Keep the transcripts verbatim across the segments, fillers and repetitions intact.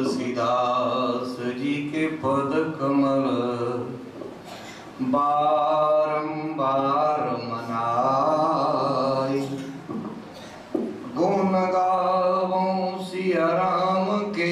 तुलसीदास जी के पद कमल बारंबार मनाई। गुण गावों सिया राम के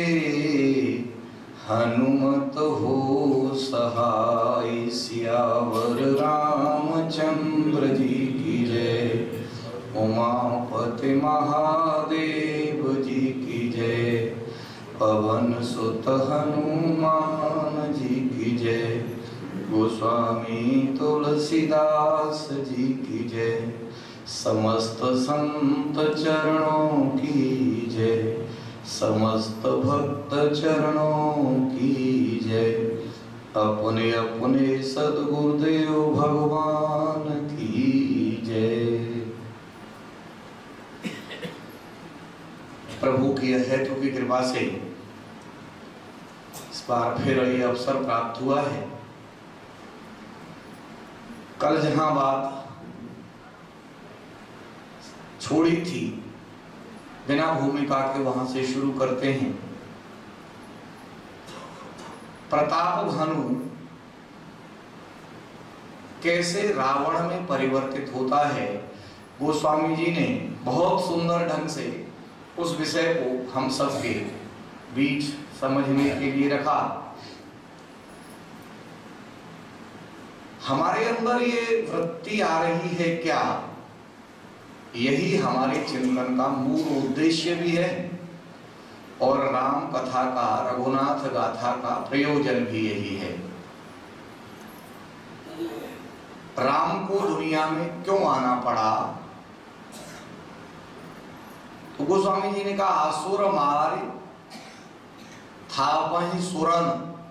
हनुमत हो सहाय। सियावर रामचंद्र जी की जय। उमापति महादेव जी की जय। पवन सुत हनुमान जी की जय। गोस्वामी तुलसीदास जी की जय। समस्त संत चरणों की जय। समस्त भक्त चरणों की जय। अपने अपने सद्गुरुदेव भगवान की जय। प्रभु की हेतु की कृपा से इस बार फिर ये अवसर प्राप्त हुआ है। कल जहां बात छोड़ी थी बिना भूमिका के वहां से शुरू करते हैं। प्रताप भानु कैसे रावण में परिवर्तित होता है, गोस्वामी जी ने बहुत सुंदर ढंग से उस विषय को हम सबके बीच समझने के लिए रखा। हमारे अंदर ये वृत्ति आ रही है क्या, यही हमारे चिंतन का मूल उद्देश्य भी है और राम कथा का, रघुनाथ गाथा का प्रयोजन भी यही है। राम को दुनिया में क्यों आना पड़ा? तो गोस्वामी जी ने कहा, असुर मार थापहि सुरन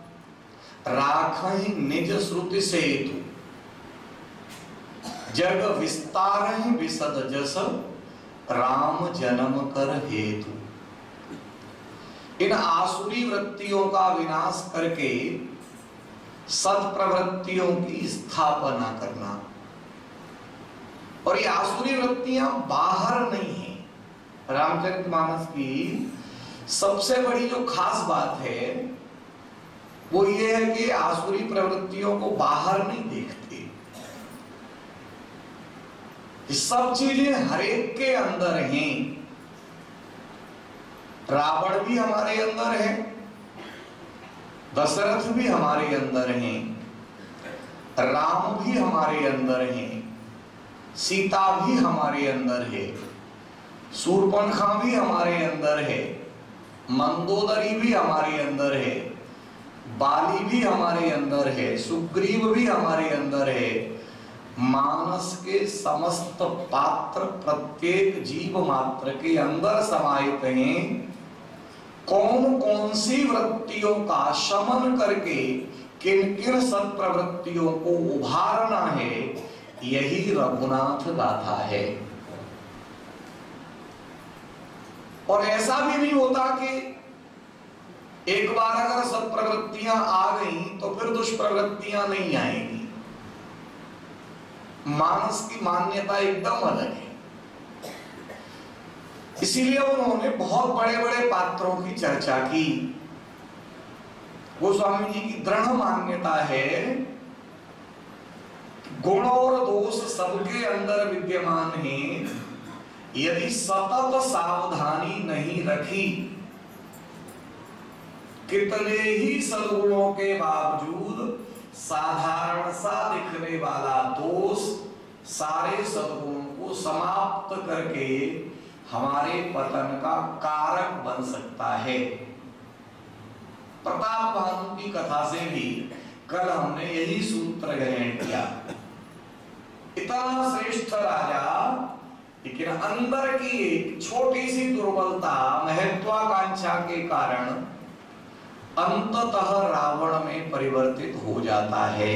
राखहि निज श्रुति सेतु। जग विस्तारहि विशद जस राम जन्म कर हेतु। इन आसुरी वृत्तियों का विनाश करके सत प्रवृत्तियों की स्थापना करना। और ये आसुरी वृत्तियां बाहर नहीं है। रामचरितमानस की सबसे बड़ी जो खास बात है वो ये है कि आसुरी प्रवृत्तियों को बाहर नहीं देखते। सब चीजें हरेक के अंदर हैं। रावण भी हमारे अंदर है, दशरथ भी हमारे अंदर हैं, राम भी हमारे अंदर हैं, सीता भी हमारे अंदर है, शूर्पणखा भी हमारे अंदर है, मंदोदरी भी हमारे अंदर है, बाली भी हमारे अंदर है, सुग्रीव भी हमारे अंदर है। मानस के समस्त पात्र प्रत्येक जीव मात्र के अंदर समाहित हैं। कौन कौन सी वृत्तियों का शमन करके किन किन सत प्रवृत्तियों को उभारना है, यही रघुनाथ गाथा है। और ऐसा भी नहीं होता कि एक बार अगर सत प्रवृत्तियां आ गई तो फिर दुष्प्रवृत्तियां नहीं आएंगी। मानस की मान्यता एकदम अलग है। इसीलिए उन्होंने बहुत बड़े बड़े पात्रों की चर्चा की। गोस्वामी जी की दृढ़ मान्यता है गुण और दोष सबके अंदर विद्यमान है। यदि सतत सावधानी नहीं रखी, कितने ही सद्गुणों के बावजूद साधारण सा दिखने वाला दोष सारे सद्गुणों को समाप्त करके हमारे पतन का कारक बन सकता है। प्रताप भानु की कथा से भी कल हमने यही सूत्र ग्रहण किया। इतना श्रेष्ठ राजा, लेकिन अंदर की एक छोटी सी दुर्बलता, महत्वाकांक्षा के कारण अंततः रावण में परिवर्तित हो जाता है।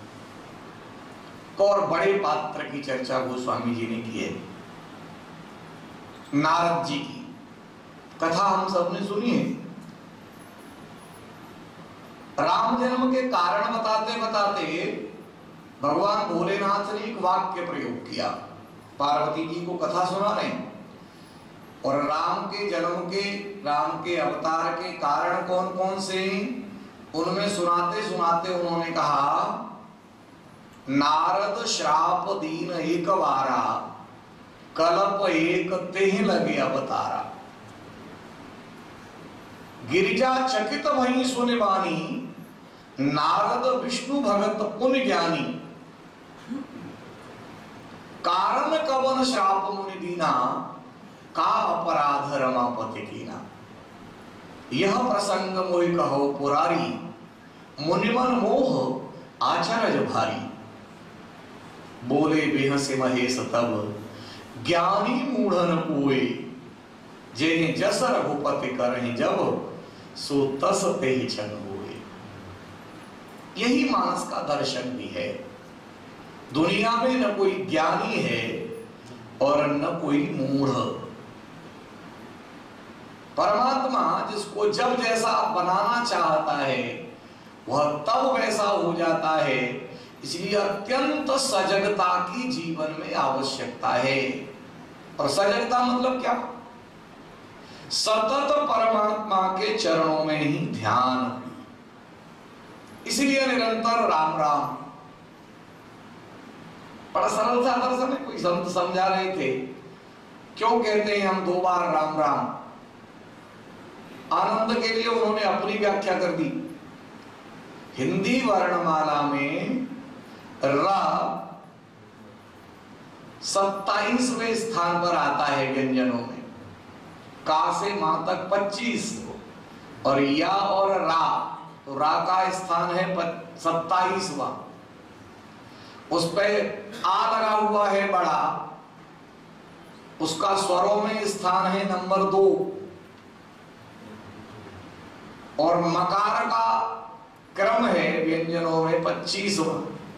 और बड़े पात्र की चर्चा गोस्वामी जी ने की है। नारद जी की कथा हम सबने सुनी है। राम जन्म के कारण बताते बताते भगवान भोलेनाथ ने एक वाक्य प्रयोग किया। पार्वती जी को कथा सुना रहे हैं और राम के जन्म के, राम के अवतार के कारण कौन कौन से हैं, उनमें सुनाते सुनाते उन्होंने कहा, नारद श्राप दीन एक बारा, कल्प एक तेह लगे अवतारा। गिरिजा चकित वहीं सुन बानी, नारद विष्णु भगत पुण्य ज्ञानी। कारण कवन श्राप मुनि दीना, का अपराध रमापति कीना। यह प्रसंग मोहि कहो पुरारी, मुनिमन मोह आचरज भारी। बोले बेहसे महेश तब, ज्ञानी मूढ़न कोय, जेहि जस रघुपति करहि जब, सो तस तेहि छन होए। यही मानस का दर्शन भी है। दुनिया में न कोई ज्ञानी है और न कोई मूढ़। परमात्मा जिसको जब जैसा बनाना चाहता है वह तब वैसा हो जाता है। इसलिए अत्यंत सजगता की जीवन में आवश्यकता है। और सजगता मतलब क्या? सतत परमात्मा के चरणों में ही ध्यान। इसलिए निरंतर राम राम। बड़ा सरल सा दर्शन है। कोई संत समझा रहे थे, क्यों कहते हैं हम दो बार राम राम? आनंद के लिए उन्होंने अपनी व्याख्या कर दी। हिंदी वर्णमाला में र सत्ताईसवें स्थान पर आता है व्यंजनों में। का से मां तक पच्चीस, और या और रा, तो रा का स्थान है सत्ताईसवा। उस पे आ लगा हुआ है बड़ा, उसका स्वरों में स्थान है नंबर दो। और मकार का क्रम है व्यंजनों में पच्चीसवा।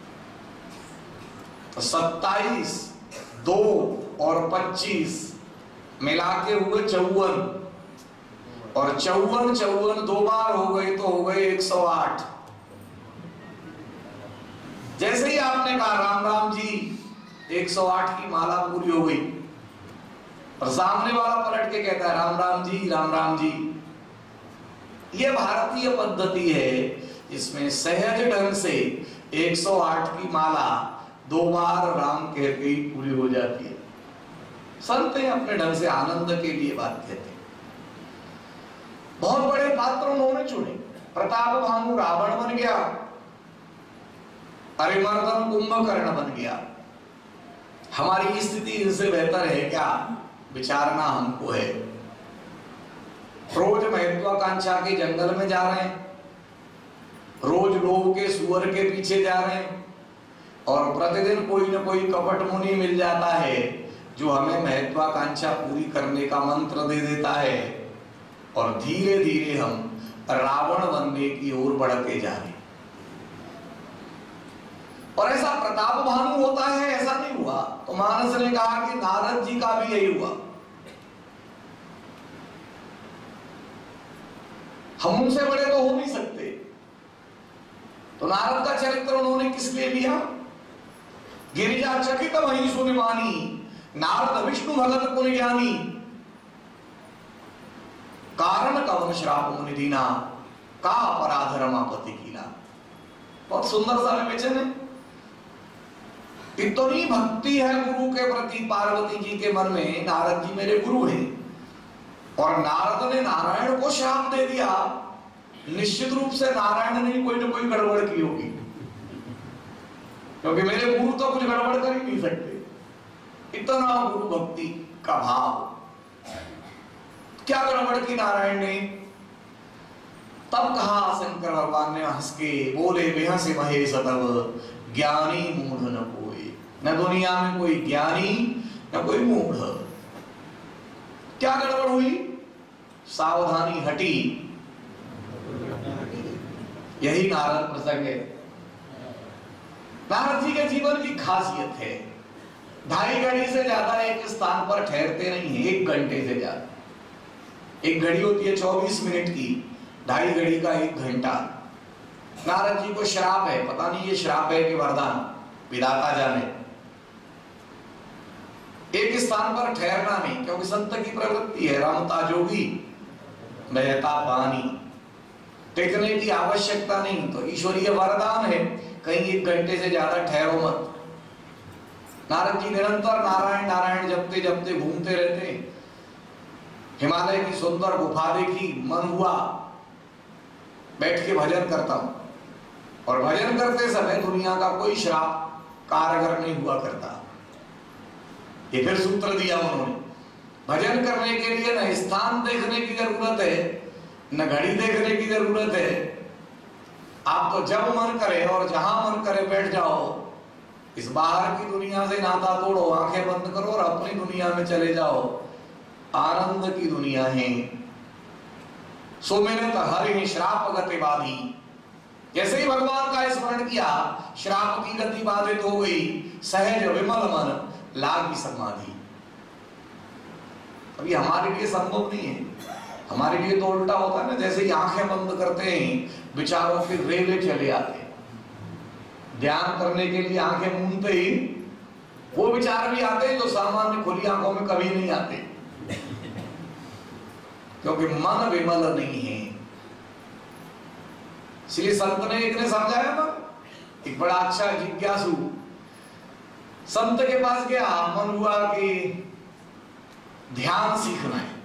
तो सत्ताईस, दो और पच्चीस मिला के हुए चौवन, और चौवन चौवन दो बार हो गए तो हो गए एक सौ आठ। जैसे ही आपने कहा राम राम जी, एक सौ आठ की माला पूरी हो गई। और सामने वाला पलट के कहता है राम राम जी, राम राम जी। यह भारतीय पद्धति है, इसमें सहज ढंग से एक सौ आठ की माला दो बार राम कहते ही पूरी हो जाती है। संत अपने ढंग से आनंद के लिए बात कहते हैं। बहुत बड़े पात्र उन्होंने चुने। प्रताप भानु रावण बन गया, अरिमर्दन कुंभकर्ण बन गया। हमारी स्थिति इनसे बेहतर है क्या? विचारना हमको है। रोज महत्वाकांक्षा के जंगल में जा रहे हैं, रोज लोग के सुअर के पीछे जा रहे हैं, और प्रतिदिन कोई न कोई कपट मुनि मिल जाता है जो हमें महत्वाकांक्षा पूरी करने का मंत्र दे देता है, और धीरे धीरे हम रावण बनने की ओर बढ़ते जा रहे हैं। और ऐसा प्रताप भानु होता है, ऐसा नहीं हुआ। तो मानस ने कहा कि नारद जी का भी यही हुआ। हम उनसे बड़े तो हो नहीं सकते। तो नारद का चरित्र उन्होंने किस लिए लिया? गिरिजा चकित वहीं सुन बानी, नारद विष्णु भगत पुण्य ज्ञानी। कारण कवन श्राप मुनि दीना, का अपराध रमापति कीना। बहुत सुंदर सा विवेचन है। इतनी भक्ति है गुरु के प्रति पार्वती जी के मन में। नारद जी मेरे गुरु हैं, और नारद ने नारायण को श्राप दे दिया। निश्चित रूप से नारायण ने कोई ना कोई गड़बड़ की होगी, क्योंकि मेरे गुरु तो कुछ गड़बड़ कर ही नहीं सकते। इतना गुरु भक्ति का भाव। क्या गड़बड़ की नारायण ने? तब कहा शंकर भगवान ने हंस के, बोले बेहस महेश तब, ज्ञानी मूढ़ न कोई। न दुनिया में कोई ज्ञानी न कोई मूढ़। क्या गड़बड़ हुई? सावधानी हटी। यही नारद प्रसंग है। नारद जी के जीवन की खासियत है, ढाई घड़ी से ज्यादा एक स्थान पर ठहरते नहीं है। एक घंटे से ज्यादा। एक घड़ी होती है चौबीस मिनट की, ढाई घड़ी का एक घंटा। नारद जी को श्राप है, पता नहीं ये श्राप है कि वरदान, विधाता जाने। एक स्थान स्थान पर ठहरना नहीं, क्योंकि संत की प्रवृत्ति है रमता जोगी बहता पानी, टिकने की आवश्यकता नहीं। तो ईश्वरीय वरदान है, कहीं एक घंटे से ज्यादा ठहरो मत। नारद जी निरंतर नारायण नारायण जपते जपते घूमते रहते। हिमालय की सुंदर गुफा देखी, मन हुआ बैठ के भजन करता हूं। और भजन करते समय दुनिया का कोई श्राप कारगर नहीं हुआ करता। ये फिर सूत्र दिया उन्होंने, भजन करने के लिए न स्थान देखने की जरूरत है, न घड़ी देखने की जरूरत है। आप तो जब मन करे और जहां मन करे बैठ जाओ। इस बाहर की दुनिया से नाता तोड़ो, आंखें बंद करो और अपनी दुनिया में चले जाओ। आनंद की दुनिया है। सुमिरत हरि श्राप गति बाधी, जैसे ही भगवान का स्मरण किया श्राप की गति बाधित हो गई। सहज विमल मन लागी समाधि। अभी हमारे लिए संभव नहीं है, हमारे लिए तो उल्टा होता है ना। जैसे ही आंखें बंद करते हैं विचारों के रेले चले आते हैं। ध्यान करने के लिए आंखें मूंदते ही वो विचार भी आते हैं जो सामान्य खुली आंखों में कभी नहीं आते, क्योंकि मन विमल नहीं है। इसलिए संत ने एक ने समझाया ना, एक बड़ा अच्छा जिज्ञासु संत के पास गया, मन हुआ कि ध्यान सीखना है।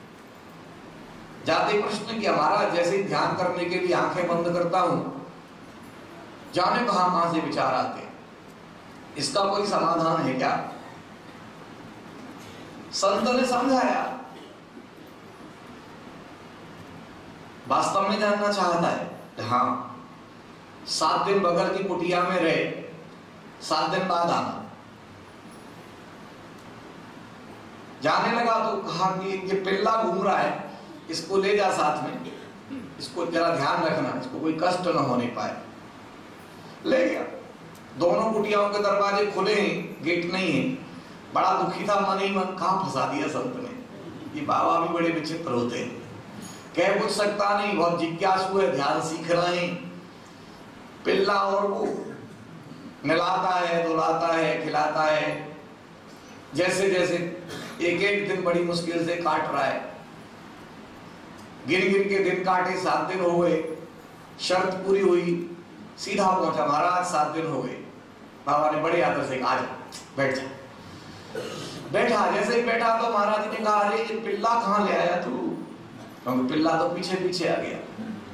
जाते प्रश्न किया, महाराज जैसे ही ध्यान करने के लिए आंखें बंद करता हूं, जाने कहां कहां से विचार आते हैं, इसका कोई समाधान है क्या? संत ने समझाया, वास्तव में जानना चाहता है। हाँ, सात दिन बगल की कुटिया में रहे, सात दिन बाद आना। जाने लगा तो कहा कि ये पिल्ला घूम रहा है, इसको ले जा साथ में, इसको जरा ध्यान रखना, इसको कोई कष्ट न होने पाए। ले गया। दोनों कुटियाओं के दरवाजे खुले हैं, गेट नहीं है। बड़ा दुखी था मन ही मन, कहां फंसा दिया संत ने। ये बाबा भी बड़े विचित्र होते हैं, कह कुछ सकता नहीं, बहुत जिज्ञासु है, ध्यान सीख रहे हैं। पिल्ला और वो मिलाता है, दुलाता है, खिलाता है। जैसे जैसे एक एक दिन बड़ी मुश्किल से काट रहा है। गिन गिन के दिन काटे, सात दिन हो गए। शर्त पूरी हुई, सीधा पहुंचा, महाराज सात दिन हो गए। बाबा ने बड़े आदर से कहा, आ जा, बैठ जा। बैठा, जैसे ही बैठा तो महाराज ने कहा, अरे ये पिल्ला कहां ले आया तू? क्योंकि पिल्ला तो पीछे पीछे आ गया।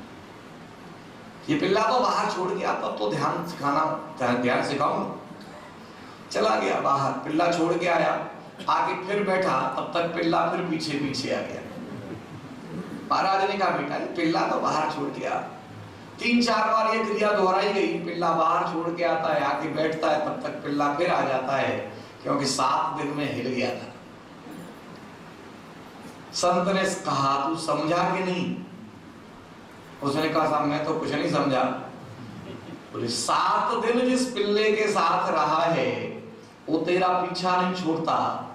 ये पिल्ला तो बाहर छोड़ गया, तब तो ध्यान सिखाना, ध्यान सिखाऊं। चला गया बाहर, पिल्ला छोड़ के आया, आके फिर बैठा, तब तक पिल्ला फिर पीछे पीछे आ गया। महाराज ने कहा, बेटा पिल्ला तो बाहर छोड़ के आ। तीन चार बार ये क्रिया दोहराई गई, पिल्ला बाहर छोड़ के आता है, आके बैठता है, तब तक पिल्ला फिर आ जाता है, क्योंकि सात दिन में हिल गया था। संत ने कहा, तू समझा कि नहीं? उसने कहा, साहब मैं तो कुछ नहीं समझा। बोले, सात दिन जिस पिल्ले के साथ रहा है वो तेरा पीछा नहीं छोड़ता।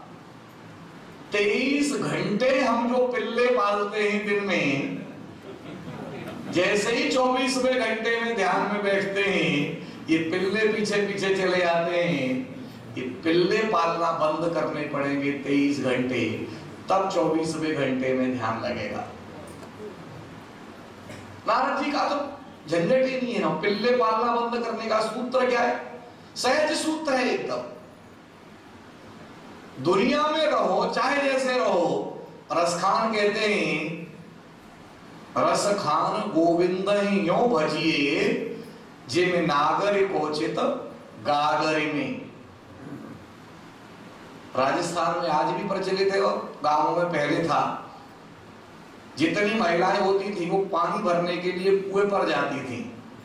तेईस घंटे हम जो पिल्ले पालते हैं दिन में, जैसे ही चौबीसवें घंटे में ध्यान में बैठते हैं, ये पिल्ले पीछे पीछे चले आते हैं। ये पिल्ले पालना बंद करने पड़ेंगे तेईस घंटे, तब चौबीसवें घंटे में ध्यान लगेगा। नारद जी का तो झंझट ही नहीं है ना, पिल्ले पालना बंद करने का सूत्र क्या है? सहज सूत्र है एकदम। दुनिया में रहो चाहे जैसे रहो, रसखान कहते हैं, रस खान गोविंद यो भजिए, जिम नागर कोचित गागरी में। राजस्थान में आज भी प्रचलित है और गांवों में पहले था। जितनी महिलाएं होती थी वो पानी भरने के लिए कुएं पर जाती थी।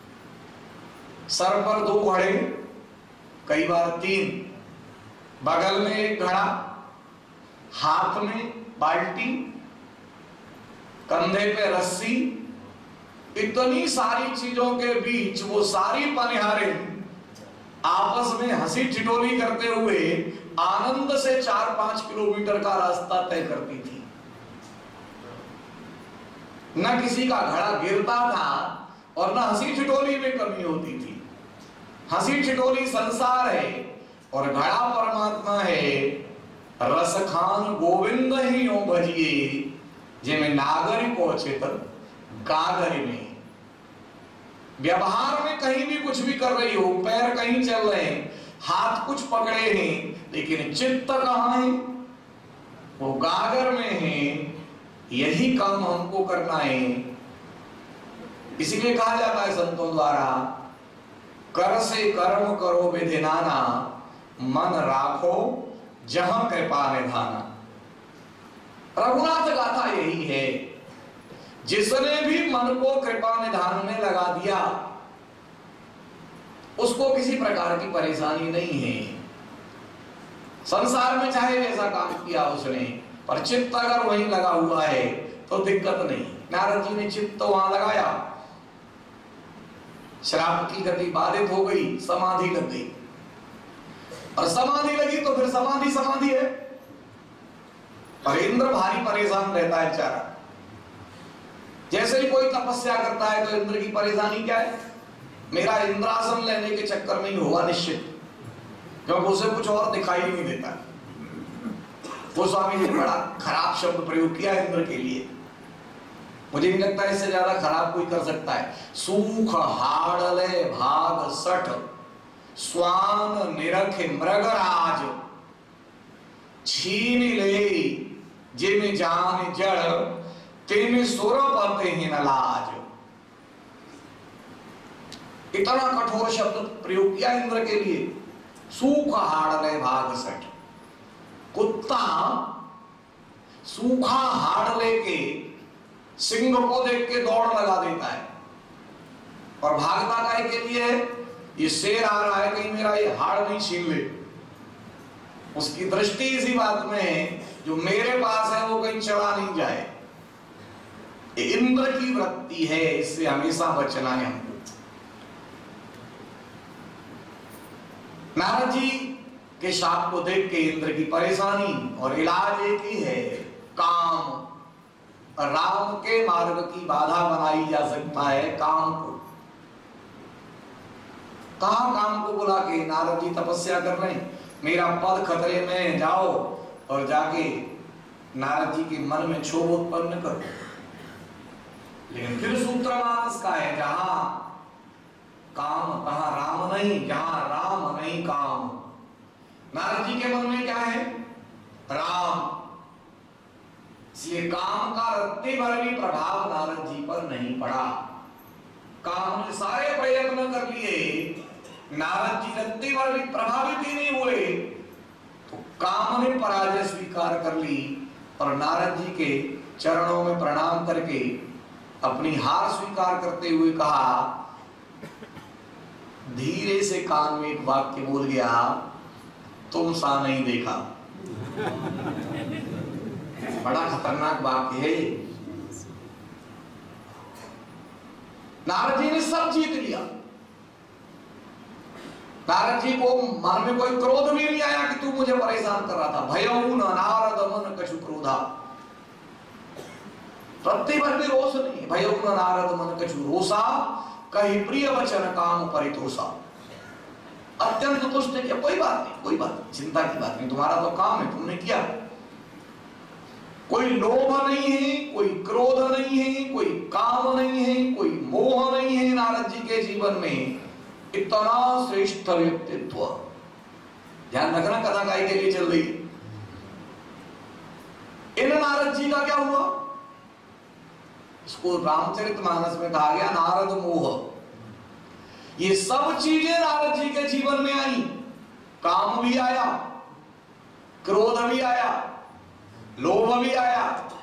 सर पर दो घड़े, कई बार तीन, बगल में एक घड़ा, हाथ में बाल्टी, कंधे पे रस्सी। इतनी सारी चीजों के बीच वो सारी पनिहारें आपस में हंसी ठिठोली करते हुए आनंद से चार पांच किलोमीटर का रास्ता तय करती थी। न किसी का घड़ा गिरता था और न हंसी ठिठोली में कमी होती थी। हंसी ठिठोली संसार है और घड़ा परमात्मा है। रस खान गोविंद ही यो भजिए, जिमें नागरिक चित गागर में। व्यवहार में कहीं भी कुछ भी कर रही हो, पैर कहीं चल रहे हैं, हाथ कुछ पकड़े हैं, लेकिन चित्त कहाँ है? वो गागर में है। यही काम हमको करना है। इसीलिए कहा जाता है संतों द्वारा, कर से कर्म करो विधि नाना, मन राखो जहां कृपा निधाना। रघुनाथ गाथा यही है, जिसने भी मन को कृपा निधान में लगा दिया उसको किसी प्रकार की परेशानी नहीं है। संसार में चाहे जैसा काम किया उसने, पर चित्त अगर वहीं लगा हुआ है तो दिक्कत नहीं। नारद जी ने चित्त तो वहां लगाया, श्राप की गति बाधित हो गई, समाधि लग गई। और समाधि लगी तो फिर समाधि समाधि है, पर इंद्र भारी परेशान रहता है बेचारा। जैसे ही कोई तपस्या करता है तो इंद्र की परेशानी क्या है? मेरा इंद्रासन लेने के चक्कर में ही होगा निश्चित, क्योंकि उसे कुछ और दिखाई नहीं देता। वो स्वामी ने बड़ा खराब शब्द प्रयोग किया इंद्र के लिए, मुझे नहीं लगता इससे ज्यादा खराब कोई कर सकता है। सूख हाड़ले भाग सठ, स्वान निरख मृगराज, छीन ले जिम जान जड़, तिम सुर पते ही नलाज। इतना कठोर शब्द प्रयोग किया इंद्र के लिए। सूख हाड़ले भाग सठ, कुत्ता सूखा हाड़ लेके सिंह को देख के दौड़ लगा देता है, और भागता काहे के लिए? ये शेर आ रहा है, कहीं मेरा ये हाड़ नहीं छीन ले। उसकी दृष्टि इसी बात में है, जो मेरे पास है वो कहीं चला नहीं जाए। ये इंद्र की वृत्ति है, इससे हमेशा बचना है हमको। नारद जी के शाप को देख के इंद्र की परेशानी, और इलाज एक ही है, काम। राम के मार्ग की बाधा बनाई जा सकता है काम को। कहा काम को बुला के, नारद जी तपस्या कर रहे हैं, मेरा पद खतरे में, जाओ और जाके नारद जी के मन में क्षोभ उत्पन्न करो। लेकिन फिर सूत्र मानस का है, जहां काम तहां राम नहीं, जहां राम नहीं काम। नारद जी के मन में क्या है? राम। इसलिए काम का रत्ती भर भी प्रभाव नारद जी पर नहीं पड़ा। काम ने सारे प्रयत्न कर लिए, नारद जी रत्ती भर भी प्रभावित ही नहीं हुए, तो काम ने पराजय स्वीकार कर ली और नारद जी के चरणों में प्रणाम करके अपनी हार स्वीकार करते हुए कहा, धीरे से कान में एक वाक्य बोल गया, तुम सा नहीं देखा। बड़ा खतरनाक वाक्य है। नारद जी ने सब जीत लिया। नारद जी को मन में कोई क्रोध भी नहीं आया कि तू मुझे परेशान कर रहा था। भयऊ न नारद मन कछु क्रोधा, रत्ती भर भी रोष नहीं। भयऊ न नारद मन कछु रोषा, कहीं प्रिय वचन काम परितोषा। अत्यंत तुष्ट किया, कोई बात नहीं, कोई बात नहीं, चिंता की बात नहीं, तुम्हारा तो काम है, तुमने किया। कोई लोभ नहीं है, कोई क्रोध नहीं है, कोई काम नहीं है, कोई मोह नहीं है नारद जी के जीवन में। इतना श्रेष्ठ व्यक्तित्व। ध्यान रखना, कथा गाय के लिए चल रही। इन नारद जी का क्या हुआ? इसको रामचरितमानस में कहा गया नारद मोह। ये सब चीजें नारद जी के जीवन में आई। काम भी आया, क्रोध भी आया, लोभ भी आया,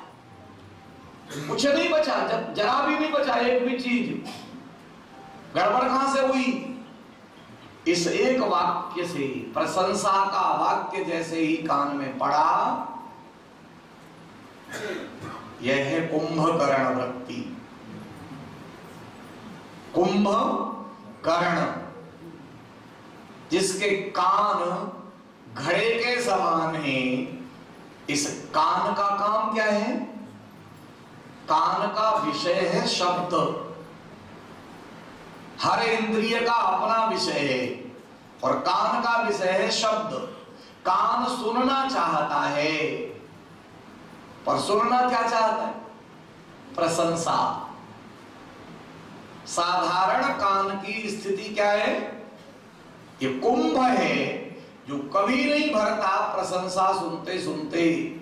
कुछ नहीं बचा, जब जरा भी नहीं बचा एक भी चीज। गड़बड़ कहां से हुई? इस एक वाक्य से, प्रशंसा का वाक्य जैसे ही कान में पड़ा, यह है कुंभकर्ण वृत्ति। कुंभकर्ण, जिसके कान घड़े के समान हैं। इस कान का काम क्या है? कान का विषय है शब्द। हर इंद्रिय का अपना विषय है, और कान का विषय है शब्द। कान सुनना चाहता है, पर सुनना क्या चाहता है? प्रशंसा। साधारण कान की स्थिति क्या है? ये कुंभ है जो कभी नहीं भरता प्रशंसा सुनते सुनते।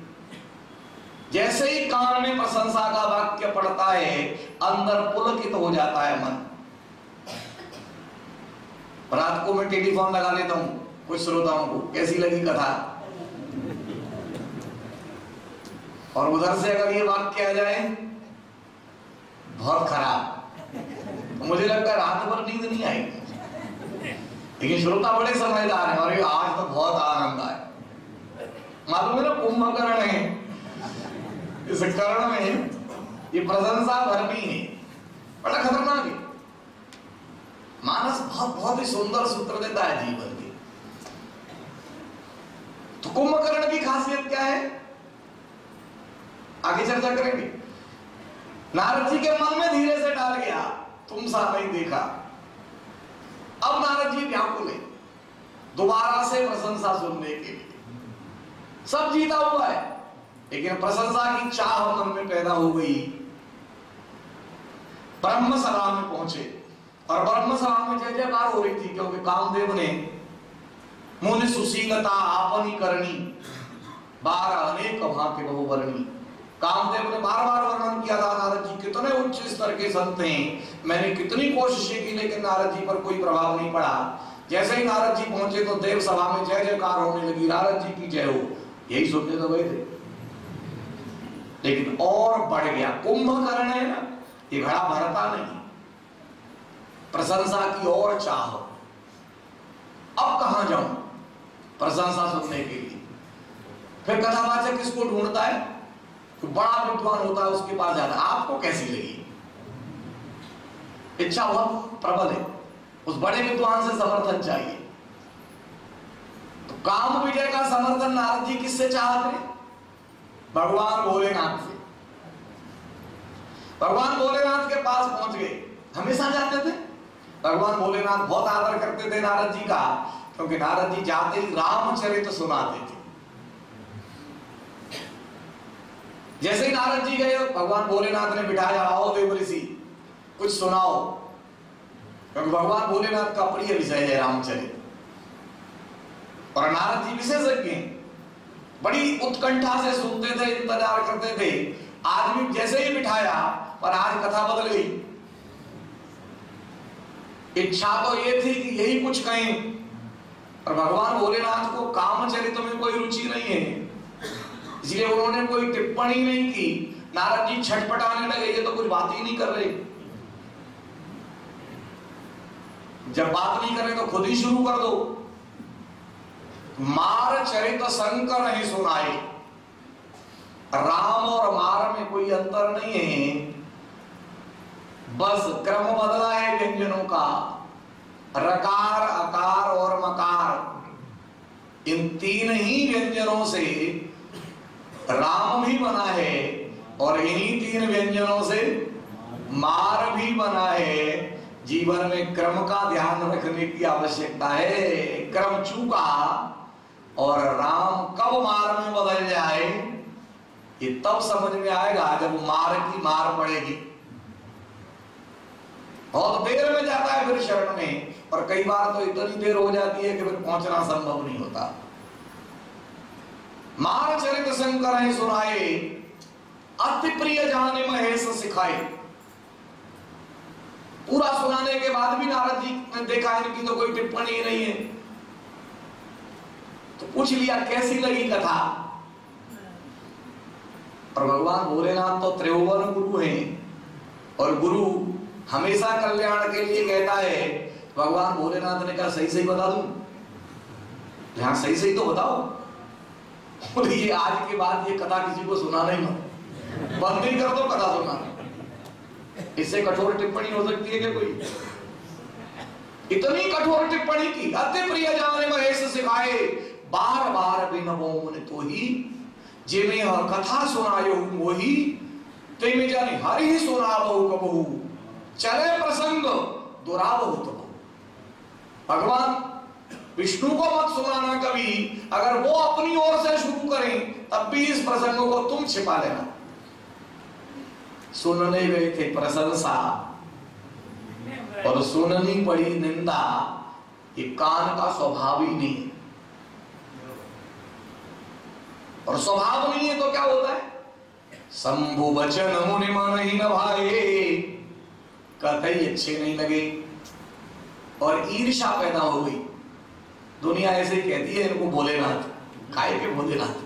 जैसे ही कान में प्रशंसा का वाक्य पड़ता है, अंदर पुलकित हो जाता है मन। रात को मैं टेलीफोन लगा लेता हूं कुछ श्रोताओं को, कैसी लगी कथा, और उधर से अगर ये वाक्य आ जाए बहुत खराब, तो मुझे लगता है रात भर नींद नहीं आएगी। लेकिन श्रोता बड़े समझदार हैं, और ये आज तो बहुत आनंद आया। मालूम है ना, कुंभकर्ण है, इस कर्ण में ये प्रशंसा भरनी है, बड़ा खतरनाक है। मानस बहुत बहुत ही सुंदर सूत्र देता है जीवन के। तो कुंभकर्ण की खासियत क्या है, आगे चर्चा करेंगे। नारद जी के मन में धीरे से डाल गया, तुम सा नहीं देखा। अब नारद जी व्याकुल है दोबारा से प्रशंसा सुनने के लिए। सब जीता हुआ है, लेकिन प्रशंसा की चाह मन में पैदा हो गई। ब्रह्म सभा में पहुंचे, और ब्रह्म सभा में जय जयकार हो रही थी, क्योंकि कामदेव ने मुनि सुशीलता आपनी करनी, बारह अनेक भांति बहुवर्णी। कामदेव ने बार बार वर्णन किया था नारद जी कितने उच्च स्तर के संत हैं, मैंने कितनी कोशिशें की, लेकिन नारद जी पर कोई प्रभाव नहीं पड़ा। जैसे ही नारद जी पहुंचे तो देव सभा में जय जयकार होने लगी, नारद जी की जय हो, यही सुनने तो गए थे। लेकिन और बढ़ गया, कुंभकर्ण है ना, ये घड़ा भरता नहीं, प्रशंसा की और चाह। अब कहां जाऊं प्रशंसा सुनने के लिए? फिर कथावाचक किसको ढूंढता है? तो बड़ा विद्वान होता है, उसके पास जाता है। आपको कैसी लगी? इच्छा बहुत प्रबल है, उस बड़े विद्वान से समर्थन चाहिए। तो काम विजय का समर्थन नारद जी किससे चाहते? भगवान भोलेनाथ से। भगवान भोलेनाथ के पास पहुंच गए, हमेशा जाते थे। भगवान भोलेनाथ बहुत आदर करते थे नारद जी का, क्योंकि नारद जी जाते ही रामचरित सुनाते थे। जैसे ही नारद जी गए, भगवान भोलेनाथ ने बिठाया, आओ देव ऋषि कुछ सुनाओ, क्योंकि भगवान भोलेनाथ का प्रिय विषय है रामचरित। और नारद जी विशेषज्ञ बड़ी उत्कंठा से सुनते थे, इंतजार करते थे। आज भी जैसे ही बिठाया, पर आज कथा बदल गई। इच्छा तो ये थी कि यही कुछ कहें, और भगवान भोलेनाथ को कामचरित में कोई रुचि नहीं है, इसलिए उन्होंने कोई टिप्पणी नहीं की। नारद जी छटपटाने लगे, ये तो कुछ बात ही नहीं कर रहे। जब बात नहीं कर रहे तो खुद ही शुरू कर दो। मार चरित शंकर ही सुनाए। राम और मार में कोई अंतर नहीं है, बस क्रम बदला है व्यंजनों का। रकार, अकार और मकार, इन तीन ही व्यंजनों से राम भी बना है, और इन्हीं तीन व्यंजनों से मार भी बना है। जीवन में क्रम का ध्यान रखने की आवश्यकता है। क्रम चूका और राम कब मार में बदल जाए, ये तब समझ में आएगा जब मार की मार पड़ेगी। बहुत देर में जाता है फिर शरण में, और कई बार तो इतनी देर हो जाती है कि फिर पहुंचना संभव नहीं होता। मार चरित शंकर है सुनाए, अति प्रिय जाने महेश सिखाए। पूरा सुनाने के बाद भी नारद जी ने देखा इनकी तो कोई टिप्पणी नहीं है, तो पूछ लिया कैसी लगी कथा। और भगवान भोलेनाथ तो त्रिभुवन गुरु हैं, और गुरु हमेशा कल्याण के लिए कहता है। भगवान भोलेनाथ ने कहा सही सही बता दूं? हाँ सही सही तो बताओ। बोले ये आज के बाद ये कथा किसी को सुनाना ही मत, बंद ही कर दो कथा सुनाना। इससे कठोर टिप्पणी हो सकती है क्या कोई? इतनी कठोर टिप्पणी की। अति प्रिय जाने महेश सिखाए, बार बार बिनबो मुनि तो ही, जिमे हर कथा सुनायो मोही, तेमे जाने हरि ही सुनावो कबहू, चले प्रसंग दुरावो तो। भगवान विष्णु को मत सुनाना कभी, अगर वो अपनी ओर से शुरू करें तब भी इस प्रसंग को तुम छिपा लेना। सुनने गए थे प्रशंसा और सुननी पड़ी निंदा, ये कान का स्वभाव ही नहीं है। और स्वभाव नहीं है तो क्या होता है? शंभु वचन मुनि मन ही न भाए, कतई अच्छे नहीं लगे और ईर्ष्या पैदा हो गई। दुनिया ऐसे कहती है इनको भोलेनाथ, काय के भोलेनाथ,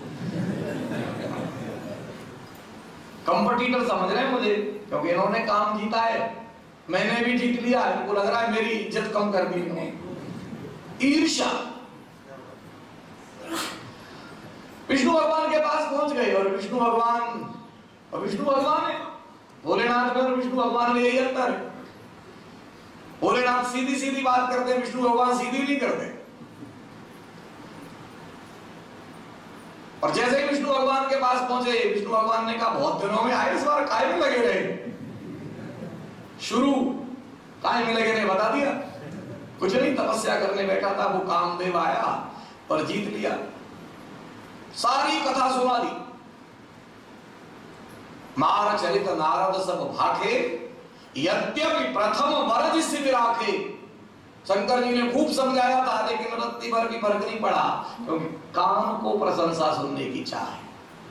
कंपटीटर समझ रहे हैं मुझे, क्योंकि इन्होंने काम जीता है, मैंने भी जीत लिया, इनको लग रहा है मेरी इज्जत कम कर दी इन्होंने। ईर्ष्या। विष्णु भगवान के पास पहुंच गए और विष्णु भगवान और विष्णु भगवान है, भोलेनाथ में और विष्णु भगवान में यही अंतर है। भोलेनाथ सीधी सीधी बात करते हैं, विष्णु भगवान सीधी नहीं करते। और जैसे ही विष्णु भगवान के पास पहुंचे, विष्णु भगवान ने कहा बहुत दिनों में आए, इस बार काय में लगे रहे, शुरू काय में लगे रहे, बता दिया कुछ नहीं, तपस्या करने बैठा था, वो कामदेव आया और जीत लिया, सारी कथा सुना दी। मार चरित नारद सब भाखे, यद्यपि प्रथम वर जिस विराखे। शंकर जी ने खूब समझाया था, लेकिन रत्ती भर भी फर्क नहीं पड़ा, क्योंकि कान को प्रशंसा सुनने की चाह है।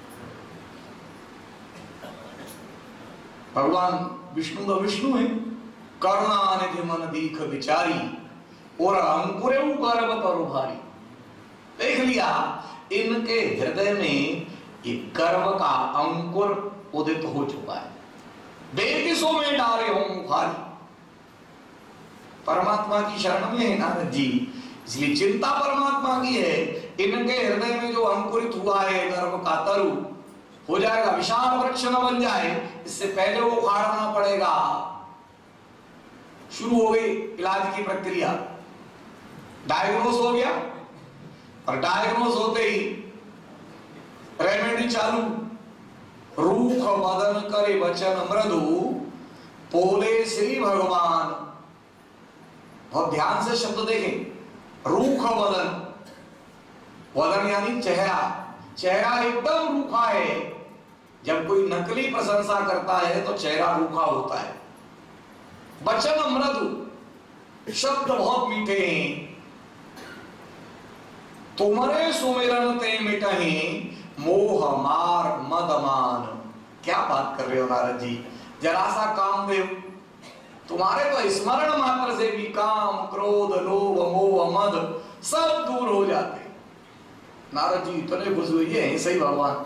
भगवान विष्णु तो विष्णु है, करुणानिधि मन दीख विचारी, और अंकुरे गर्भ तरु भारी। देख लिया इनके हृदय में ये गर्व का अंकुर उदित हो चुका है। बेकिसों में डाले हों भारी। परमात्मा की शरण में है नारद जी, इसलिए चिंता परमात्मा की है। इनके हृदय में जो अंकुरित हुआ है गर्व का तरु, हो जाएगा, विशाल वृक्ष न बन जाए, इससे पहले वो उखाड़ना पड़ेगा। शुरू हो गई इलाज की प्रक्रिया, डायग्नोस हो गया, और डायग्नोस होते ही रेमेडी चालू। रूख वदन करे वचन मृदु, बोले श्री भगवान। बहुत ध्यान से शब्द देखें, रूख वदन, वदन यानी चेहरा, चेहरा एकदम रूखा है। जब कोई नकली प्रशंसा करता है तो चेहरा रूखा होता है। वचन मृदु, शब्द बहुत मीठे हैं। तुमरे सुमिरन ते मिटहि, मोह मार मद मान। क्या बात कर रहे हो नारद जी, जरा सा कामदेव, तुम्हारे तो स्मरण मात्र से भी काम क्रोध लोभ मोह मद सब दूर हो जाते। नारद जी इतने खुश हुए, ये है सही भगवान।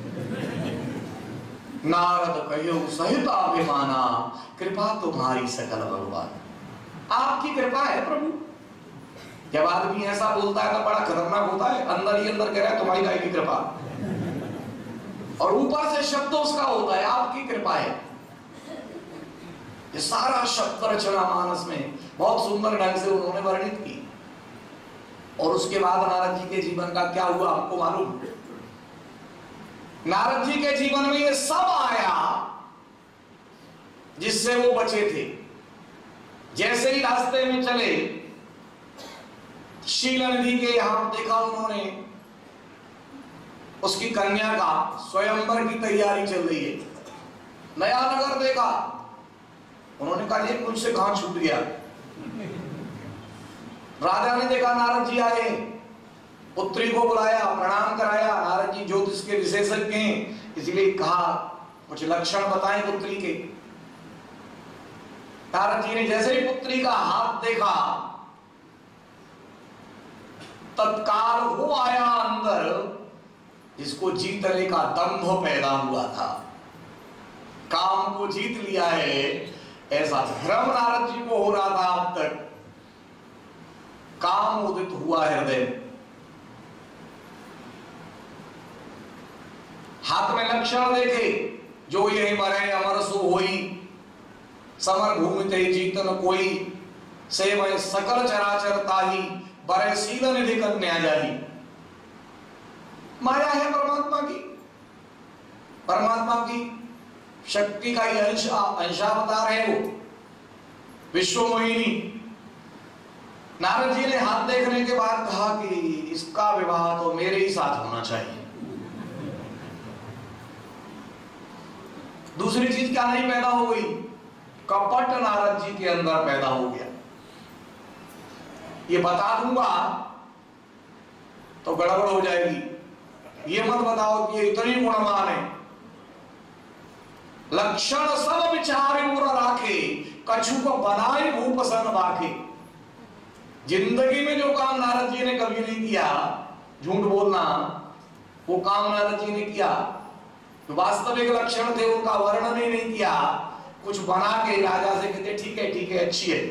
नारद कहो सहित अभिमाना, कृपा तुम्हारी सकल भगवान। आपकी कृपा है प्रभु। जब आदमी ऐसा बोलता है तो बड़ा खतरनाक होता है, अंदर ही अंदर कह रहा है तुम्हारी गाय की कृपा, और ऊपर से शब्द उसका होता है आपकी कृपा है। ये सारा शब्द रचना मानस में बहुत सुंदर ढंग से उन्होंने वर्णित की। और उसके बाद नारद जी के जीवन का क्या हुआ आपको मालूम? नारद जी के जीवन में ये सब आया जिससे वो बचे थे। जैसे ही रास्ते में चले, शीला नदी के यहां देखा उन्होंने, उसकी कन्या का स्वयंवर की तैयारी चल रही है। नया नगर देखा, उन्होंने कहा ये मुझसे कहां छूट गया। राजा ने देखा नारद जी आए, पुत्री को बुलाया, प्रणाम कराया। नारद जी ज्योतिष के विशेषज्ञ हैं, इसलिए कहा कुछ लक्षण बताएं पुत्री के। नारद जी ने जैसे ही पुत्री का हाथ देखा, तत्काल वो आया अंदर जिसको जीतने का दंभ पैदा हुआ था। काम को जीत लिया है ऐसा भ्रम नारद जी को हो रहा था अब तक। काम उदित हुआ हृदय में। हाथ में लक्षण देखे, जो यही मरे अमर सो होई, समर भूमि ते जीतन कोई, सेवय सकल चराचर ताही, बरे सील निधि कन्या जाही। माया है परमात्मा की, परमात्मा की शक्ति का ही अंश अंशावतार है वो, विश्व मोहिनी। नारद जी ने हाथ देखने के बाद कहा कि इसका विवाह तो मेरे ही साथ होना चाहिए। दूसरी चीज क्या नहीं पैदा हो गई? कपट नारद जी के अंदर पैदा हो गया। ये बता दूंगा तो गड़बड़ हो जाएगी, ये मत बताओ कि ये इतनी गुणवान है। लक्षण सब विचार उर राखे, कछु को बनाए भूप सन बाके। जिंदगी में जो काम नारद जी ने कभी नहीं किया, झूठ बोलना, वो काम नारद जी ने किया। तो वास्तविक लक्षण थे उनका वर्णन ही नहीं किया, कुछ बना के राजा से कहते ठीक है ठीक है अच्छी है।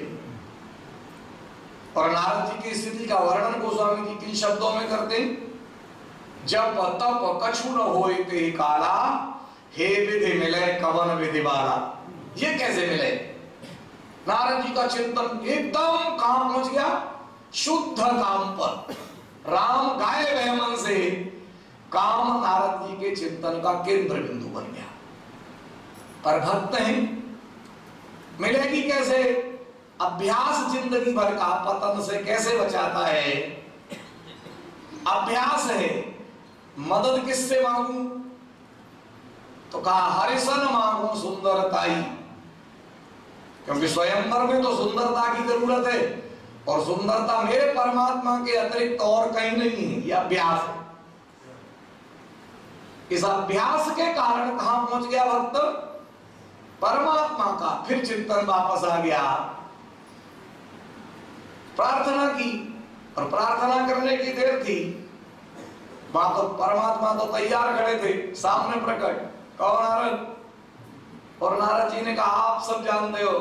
और नारद जी की स्थिति का वर्णन गोस्वामी जी किन शब्दों में करते? जब तप कछु न होए ते काला, हे विधि मिले कवन विधि वाला। ये कैसे मिले? नारद जी का चिंतन एकदम कहां पहुंच गया? शुद्ध काम पर। राम गाय वह मन से काम नारद जी के चिंतन का केंद्र बिंदु बन गया। पर भक्त हैं, मिलेगी कैसे? अभ्यास जिंदगी भर का पतन से कैसे बचाता है? अभ्यास है। मदद किससे मांगू? तो कहा हरिसन मांगू सुंदरताई, क्योंकि स्वयंवर में तो सुंदरता की जरूरत है, और सुंदरता मेरे परमात्मा के अतिरिक्त और कहीं नहीं है। यह अभ्यास है। इस अभ्यास के कारण कहां पहुंच गया भक्त? परमात्मा का। फिर चिंतन वापस आ गया, प्रार्थना की, और प्रार्थना करने की देर थी, वहां तो परमात्मा तो तैयार खड़े थे, सामने प्रकट। कौन? नारद। और नारद जी ने कहा आप सब जानते हो,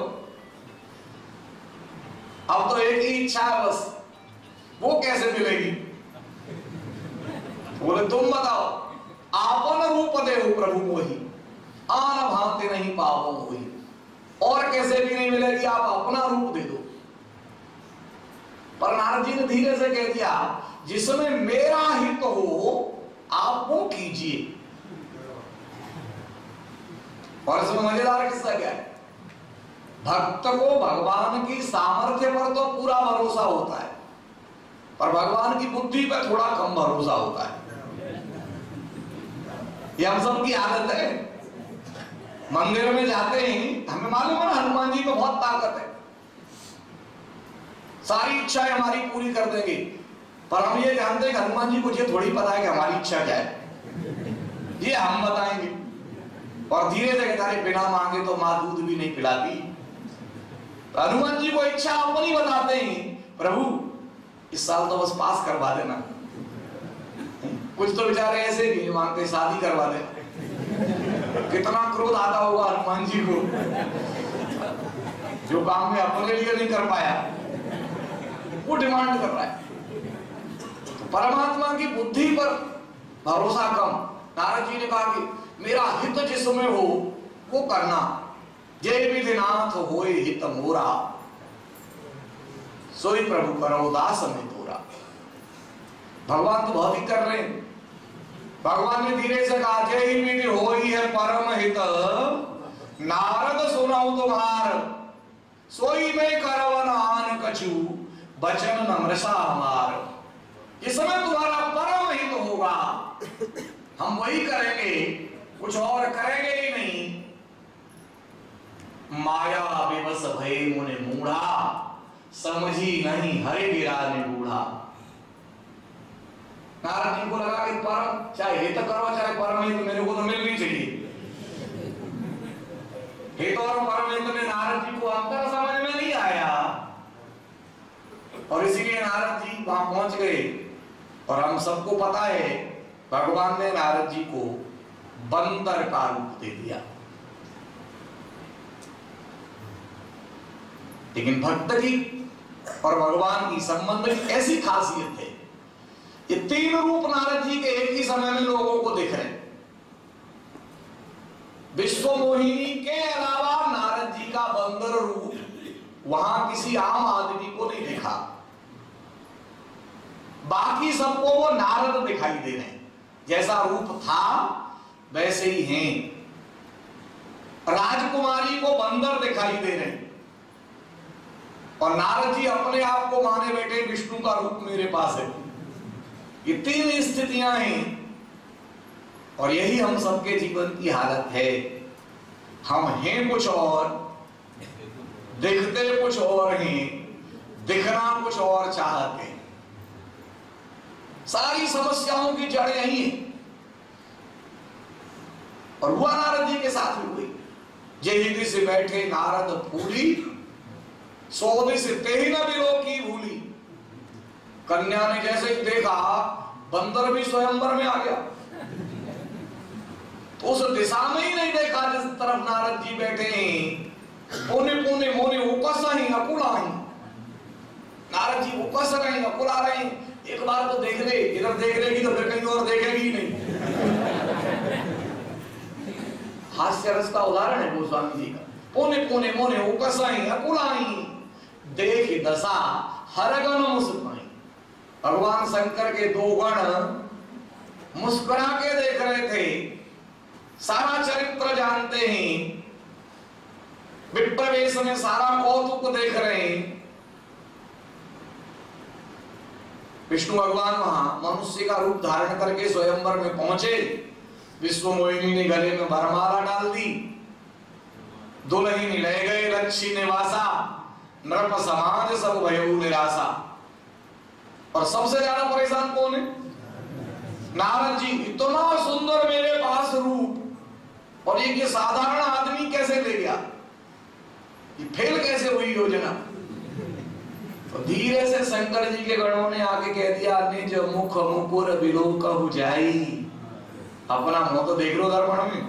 अब तो एक ही इच्छा है बस, वो कैसे मिलेगी? बोले तुम बताओ। आपन रूप देहु प्रभु मोहि, आन भांति नहीं पावो मोहि। और कैसे भी नहीं मिलेगी, आप अपना रूप दे दो। पर नारद जी ने धीरे से कह दिया, जिसमें मेरा हित तो हो आप वो कीजिए। और इसमें मजेदार किस्सा क्या है? भक्त को भगवान की सामर्थ्य पर तो पूरा भरोसा होता है, पर भगवान की बुद्धि पर थोड़ा कम भरोसा होता है। ये हम सब की आदत है। मंदिर में जाते ही हमें मालूम है ना हनुमान जी को बहुत ताकत है, सारी इच्छाएं हमारी पूरी कर देंगे, पर हम ये जानते हैं कि हनुमान जी को ये थोड़ी पता है कि हमारी इच्छा क्या है, ये हम बताएंगे। और धीरे से कहता है बिना मांगे तो मां दूध भी नहीं पिलाती। तो हनुमान जी को इच्छा अपनी बताते हैं, प्रभु इस साल तो बस पास करवा देना। कुछ तो बेचारे ऐसे भी मांगते शादी करवा दे। कितना क्रोध आता होगा हनुमान जी को, जो काम में अपने लिए नहीं कर पाया वो डिमांड कर रहा है। तो परमात्मा की बुद्धि पर भरोसा कम। नारद जी ने कहा कि मेरा हित जिसमें हो वो करना, जय विधिनाथ होए हित मोरा, सोई प्रभु करो दास में तोरा। भगवान तो बहुत ही कर रहे हैं। भगवान ने धीरे से कहा जय विधि होई है परम हित, नारद सुनाऊ तुम्हार, सोई में करवन आन कछु, बचन नम्रसा हमार। इस समय तुम्हारा परम हित होगा, हम वही करेंगे, कुछ और करेंगे ही नहीं। माया विवश भय मुने मूढ़ा, समझी नहीं हरे गिरा ने बूढ़ा। नारद जी को लगा कि परम चाहे हित करो चाहे परम हित मेरे को तो मिलनी चाहिए। हित और परम हित में नारद जी को अंतर समझ में नहीं आया, और इसीलिए नारद जी वहां पहुंच गए। और हम सबको पता है भगवान ने नारद जी को बंदर का रूप दे दिया। लेकिन भक्त जी और भगवान की संबंध की ऐसी खासियत है, ये तीन रूप नारद जी के एक ही समय में लोगों को दिख रहे हैं। विश्व मोहिनी के अलावा नारद जी का बंदर रूप वहां किसी आम आदमी को नहीं दिखा। बाकी सबको वो नारद दिखाई दे रहे हैं, जैसा रूप था वैसे ही हैं। राजकुमारी को बंदर दिखाई दे रहे हैं, और नारद जी अपने आप को माने बैठे विष्णु का रूप मेरे पास है। ये तीन स्थितियां हैं और यही हम सबके जीवन की हालत है। हम हैं कुछ और, दिखते कुछ और हैं, दिखना कुछ और चाहते हैं। सारी समस्याओं की जड़ यही है। और हुआ नारद जी के साथ भी हुई। जय से बैठे नारद फूली, सौदे से तेही न बिलो की भूली। कन्या ने जैसे ही देखा बंदर भी स्वयंवर में आ गया, तो उस दिशा में ही नहीं देखा जिस तरफ नारद जी बैठे हैं। पुने पुने मोने उकस ही अकुला ही, नारद जी उकस रहे हैं, अकुला रहे हैं। एक बार तो देख ले, इधर देख लेगी तो फिर कहीं और देखेगी नहीं। हास्य रस का उदाहरण है गोस्वामी जी का। पुने पुने मोने उकस ही अकुला ही, देख दशा हरगन मुस्कुराई। भगवान शंकर के दो गण मुस्कुरा के देख रहे थे, सारा चरित्र जानते हैं, विप्रवेश में सारा कौतुक देख रहे हैं। विष्णु भगवान वहां मनुष्य का रूप धारण करके स्वयंवर में पहुंचे। विश्व मोहिनी ने गले में वरमाला डाल दी, दुल्हन ले गए लक्ष्मी निवासा, नृप समाज सब भयऊ निराशा। और सबसे ज्यादा परेशान कौन है? नारद जी। इतना सुंदर मेरे पास रूप, और ये कि साधारण आदमी कैसे ले गया, ये फेल कैसे हुई योजना? तो धीरे से शंकर जी के गणों ने आके कह दिया, निज मुख मुकुर विलोक हो जाई। अपना मुंह तो देख लो दर्पण में।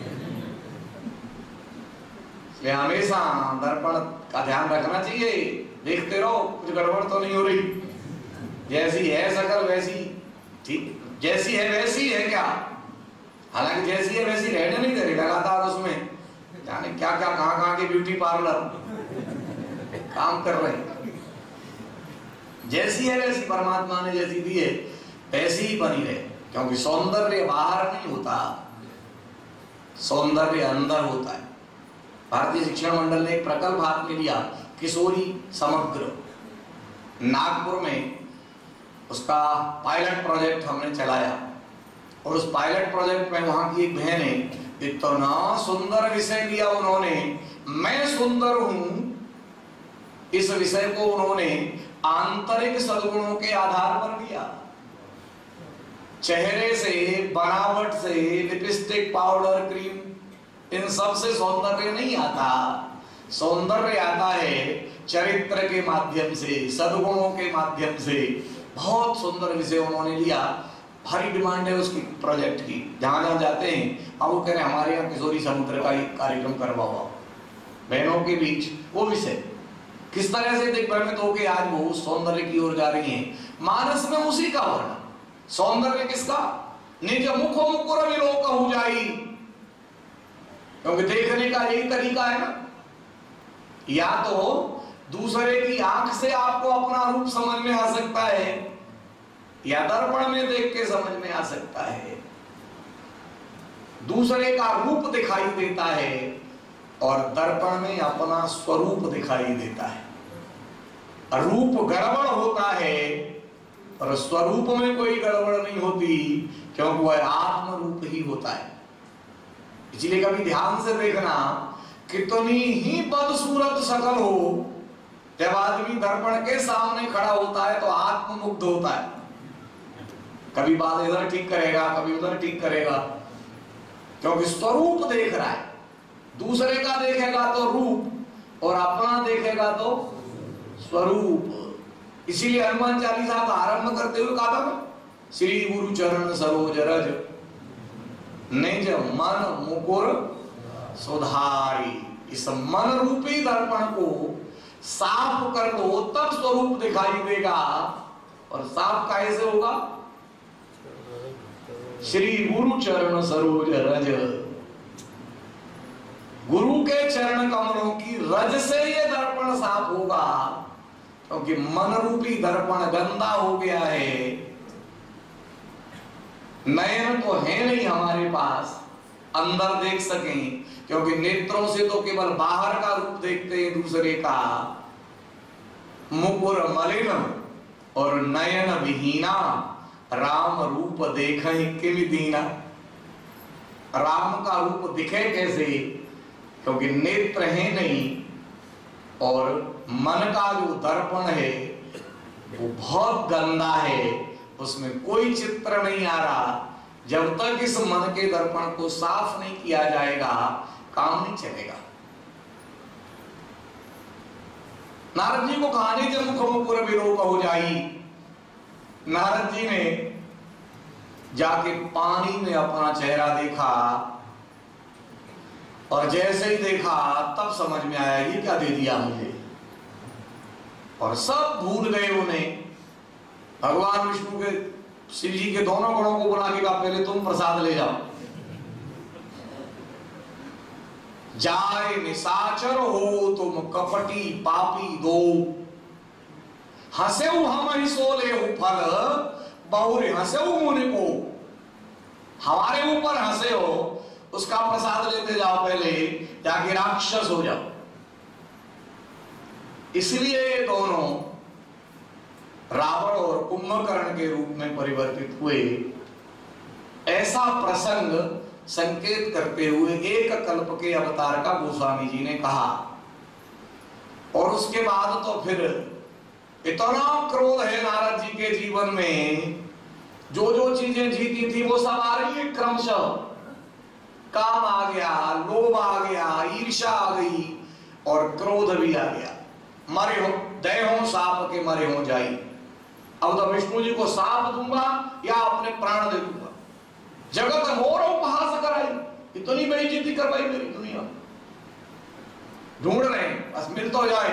इसलिए हमेशा दर्पण का ध्यान रखना चाहिए, देखते रहो कुछ गड़बड़ तो नहीं हो रही। जैसी है शकल वैसी, ठीक जैसी है वैसी है क्या? हालांकि जैसी है वैसी रहने नहीं दे रही, लगातार उसमें जाने क्या क्या कहां कहां के ब्यूटी पार्लर काम कर रहे हैं। जैसी है वैसी परमात्मा ने जैसी दी है वैसी ही बनी रहे, क्योंकि सौंदर्य बाहर नहीं होता, सौंदर्य अंदर होता है। भारतीय शिक्षण मंडल ने एक प्रकल्प हाथ में लिया, किशोरी समग्र। नागपुर में उसका पायलट प्रोजेक्ट हमने चलाया, और उस पायलट प्रोजेक्ट में वहां की एक बहन है, इतना सुंदर विषय लिया उन्होंने, मैं सुंदर हूं, इस विषय को उन्होंने आंतरिक सद्गुणों के आधार पर लिया। चेहरे से, बनावट से, लिपस्टिक, पाउडर, क्रीम, इन सब से सौंदर्य नहीं आता। सौंदर्य आता है चरित्र के माध्यम से, सद्गुणों के माध्यम से। बहुत सुंदर विषय उन्होंने लिया, भारी डिमांड है उसकी प्रोजेक्ट की। जहां जहां जाते हैं अब वो कह रहे हैं हमारे यहाँ किशोरी समुद्र का कार्यक्रम करवाओ, बहनों के बीच वो विषय किस तरह से दिग्भ्रमित होके आज वो सौंदर्य की ओर जा रही हैं। मानस में उसी का वर्णन, सौंदर्य किसका? निज मुखो मुकुर विलोक हो जाई, क्योंकि देखने का यही तरीका है ना। या तो दूसरे की आंख से आपको अपना रूप समझ में आ सकता है, या दर्पण में देख के समझ में आ सकता है। दूसरे का रूप दिखाई देता है और दर्पण में अपना स्वरूप दिखाई देता है। रूप गड़बड़ होता है और स्वरूप में कोई गड़बड़ नहीं होती, क्योंकि वह आत्म रूप ही होता है। इसलिए कभी ध्यान से देखना, कितनी ही बदसूरत शक्ल हो, जब आदमी दर्पण के सामने खड़ा होता है तो आत्ममुग्ध होता है। कभी बाल इधर ठीक करेगा, कभी उधर ठीक करेगा, क्योंकि स्वरूप देख रहा है। दूसरे का देखेगा तो रूप, और अपना देखेगा तो स्वरूप। इसीलिए हनुमान चालीसा का आरंभ करते हुए कहा था, श्री गुरु चरण सरोज रज निज मन मुकुर सुधारी। इस मन रूपी दर्पण को साफ कर लो, तब स्वरूप दिखाई देगा। और साफ कैसे होगा? श्री गुरु चरण सरोज रज, गुरु के चरण कमलों की रज से ये दर्पण साफ होगा, क्योंकि मन रूपी दर्पण गंदा हो गया है। नयन तो है नहीं हमारे पास अंदर देख सकें, क्योंकि नेत्रों से तो केवल बाहर का रूप देखते हैं दूसरे का, मुकुर मलिन और नयन विहीना, राम रूप देखे किम दीना। राम का रूप दिखे कैसे, क्योंकि नेत्र है नहीं और मन का जो दर्पण है वो बहुत गंदा है, उसमें कोई चित्र नहीं आ रहा। जब तक इस मन के दर्पण को साफ नहीं किया जाएगा काम नहीं चलेगा। नारद जी को कहानी जब मुख मुकुर विलोक हो जाई, नारद जी ने जाके पानी में अपना चेहरा देखा और जैसे ही देखा तब समझ में आया ये क्या दे दिया मुझे, और सब भूल गए उन्हें। भगवान विष्णु के शिव जी के दोनों गुणों को बुला के कहा पहले तुम प्रसाद ले जाओ। जाए निशाचर हो तुम कपटी पापी दो, हंसे हम ही सोले हो फल बहुरे हंसे मुनि को। हमारे ऊपर हंसे हो उसका प्रसाद लेते जाओ, पहले जाके राक्षस हो जाओ। इसलिए दोनों रावण और कुंभकर्ण के रूप में परिवर्तित हुए। ऐसा प्रसंग संकेत करते हुए एक कल्प के अवतार का गोस्वामी जी ने कहा। और उसके बाद तो फिर इतना क्रोध है नारद जी के जीवन में, जो जो चीजें जीती थी वो सब आ रही है क्रमशः। काम आ गया, लोभ आ गया, ईर्ष्या आ गई और क्रोध भी आ गया। मरे हो दय हो साप के मरे हो जाई। अब तो विष्णु जी को साप दूंगा या अपने प्राण दे दूंगा। जगत मोर उपहास कराई, इतनी बड़ी जिद्दी करवाई मेरी दुनिया। ढूंढ रहे बस मिल तो जाए,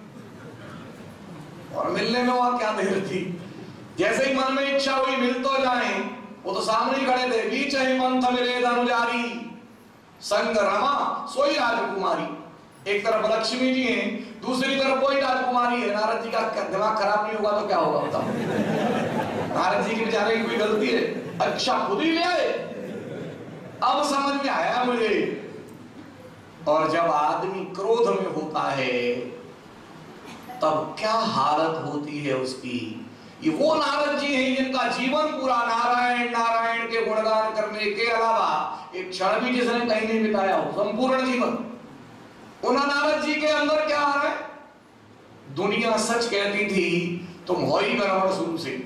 और मिलने में वहां क्या देर थी। जैसे ही मन में इच्छा हुई मिल तो जाए, वो तो सामने ही खड़े थे। बीच ही पंथ मिले धनुजारी, संग रमा सोई राजकुमारी। एक तरफ लक्ष्मी जी हैं, दूसरी तरफ कोई राजकुमारी है। नारद जी का दिमाग खराब नहीं होगा तो क्या होगा बताओ। नारद जी के बेचारे की कोई गलती है? अच्छा खुद ही ले आए। अब समझ में आया मुझे। और जब आदमी क्रोध में होता है तब क्या हालत होती है उसकी। ये वो नारद जी हैं जिनका जीवन पूरा नारायण नारायण के गुणगान करने के अलावा एक क्षण भी जिसने कहीं नहीं बिताया हो, संपूर्ण जीवन। उन नारद जी के अंदर क्या आ रहा है? दुनिया सच कहती थी तुम हो ही गड़बड़ शुरू से।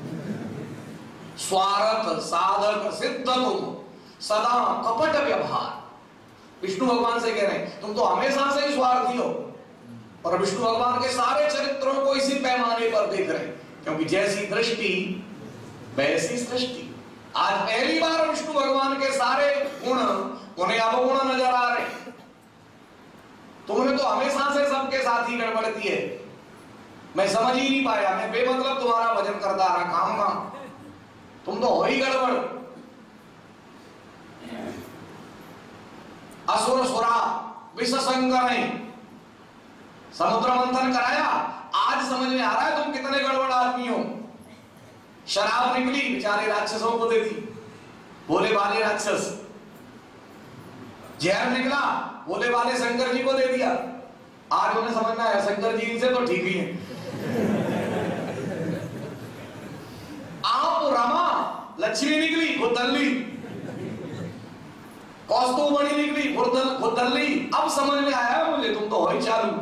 स्वार्थ साधक सिद्ध तुम सदा कपट व्यवहार। विष्णु भगवान से कह रहे हैं तुम तो हमेशा से ही स्वार्थी हो। और विष्णु भगवान के सारे चरित्रों को इसी पैमाने पर देख रहे हैं, क्योंकि जैसी दृष्टि वैसी सृष्टि। आज पहली बार विष्णु भगवान के सारे गुण उन्हें अवगुण नजर आ रहे हैं। तुमने तो हमेशा से सबके साथ ही गड़बड़ की है। मैं समझ ही नहीं पाया, मैं बेमतलब तुम्हारा भजन करता रहा, काम काम तुम तो हो ही गड़बड़। असुर सुरा विष संकर नहीं, समुद्र मंथन कराया। आज समझ में आ रहा है तुम कितने गड़बड़ आदमी हो। शराब निकली, बेचारे राक्षसों को दे दी, भोले भाले राक्षस। जहर निकला, भोले वाले शंकर जी को दे दिया। आज उन्हें समझना है शंकर जी इनसे तो ठीक ही है। आप रमा, लक्ष्मी निकली खुद दल्ली, कौस्तुभमणि निकली खुद दल्ली। अब समझ में आया मुझे तुम तो हो ही चालू।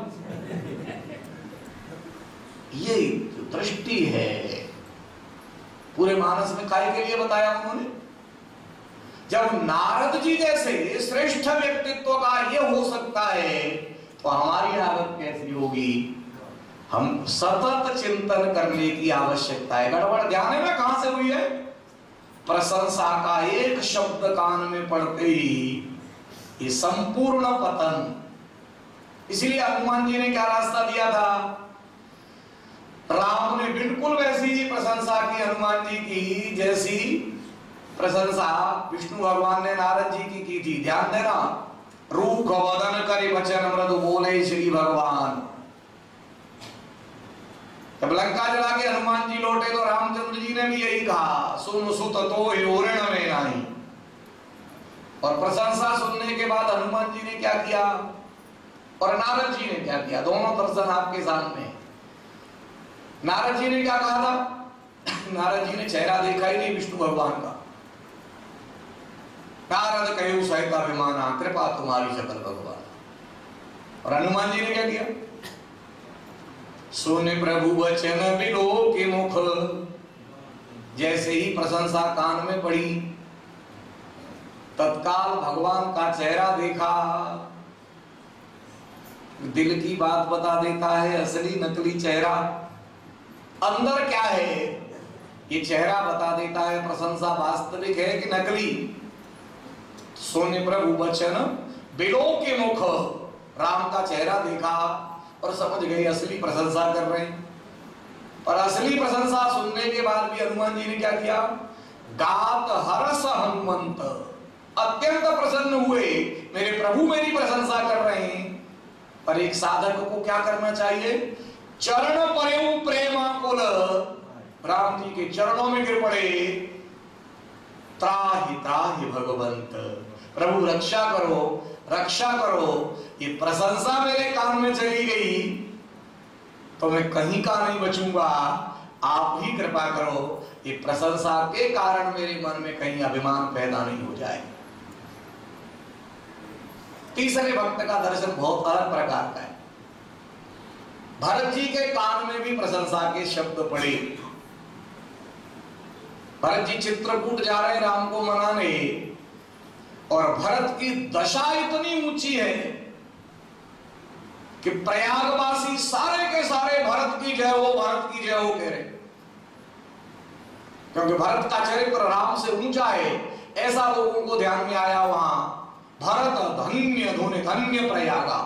ये दृष्टि है पूरे मानस में काय के लिए बताया उन्होंने। जब नारद जी जैसे श्रेष्ठ व्यक्तित्व का ये हो सकता है तो हमारी हालत कैसी होगी। हम सतत चिंतन करने की आवश्यकता है। गड़बड़ ध्यान में कहां से हुई है? प्रशंसा का एक शब्द कान में पड़ते ही ये संपूर्ण पतन। इसलिए हनुमान जी ने क्या रास्ता दिया था? राम ने बिल्कुल वैसी ही प्रशंसा की हनुमान जी की जैसी प्रशंसा विष्णु भगवान ने नारद जी की की थी। ध्यान देना, रूख वदन करे वचन मृदु बोले श्री भगवान। जब लंका जला के हनुमान जी लौटे तो रामचंद्र जी ने भी यही कहा, सुन सुत तो हिरण में नहीं। और प्रशंसा सुनने के बाद हनुमान जी ने क्या किया और नारद जी ने क्या किया, दोनों दर्शन आपके सामने। नारद जी ने क्या कहा था? नारद जी ने चेहरा देखा ही नहीं विष्णु भगवान का। नारद कहो सहित अभिमाना, कृपा तुम्हारी सकल भगवान। और हनुमान जी ने क्या किया? सुने प्रभु वचन बिलो के मुख, जैसे ही प्रशंसा कान में पड़ी तत्काल भगवान का चेहरा देखा। दिल की बात बता देता है असली नकली चेहरा। अंदर क्या है ये चेहरा बता देता है, प्रशंसा वास्तविक है कि नकली। सोने प्रभु वचन बिलो के मुख, राम का चेहरा देखा और समझ गए असली प्रशंसा कर रहे हैं। और असली प्रशंसा सुनने के बाद भी हनुमान जी ने क्या किया? गात हरस हनुमंत, अत्यंत प्रसन्न हुए, मेरे प्रभु मेरी प्रशंसा कर रहे हैं। पर एक साधक को क्या करना चाहिए? चरण परेऊ प्रेमाकुल, राम जी के चरणों में गिर पड़े। त्राहि त्राहि भगवंत, प्रभु रक्षा करो रक्षा करो। ये प्रशंसा मेरे कान में चली गई तो मैं कहीं का नहीं बचूंगा, आप ही कृपा करो। ये प्रशंसा के कारण मेरे मन में कहीं अभिमान पैदा नहीं हो जाए। तीसरे भक्त का दर्शन बहुत अलग प्रकार का है। भरत जी के कान में भी प्रशंसा के शब्द पड़े। भरत जी चित्रकूट जा रहे राम को मनाने, और भरत की दशा इतनी ऊंची है कि प्रयागवासी सारे के सारे भरत की जय हो भरत की जय हो कह रहे, क्योंकि भरत का चरित्र राम से ऊंचा है। ऐसा लोगों को ध्यान में आया वहां, भरत धन्य धुनि धन्य प्रयागा।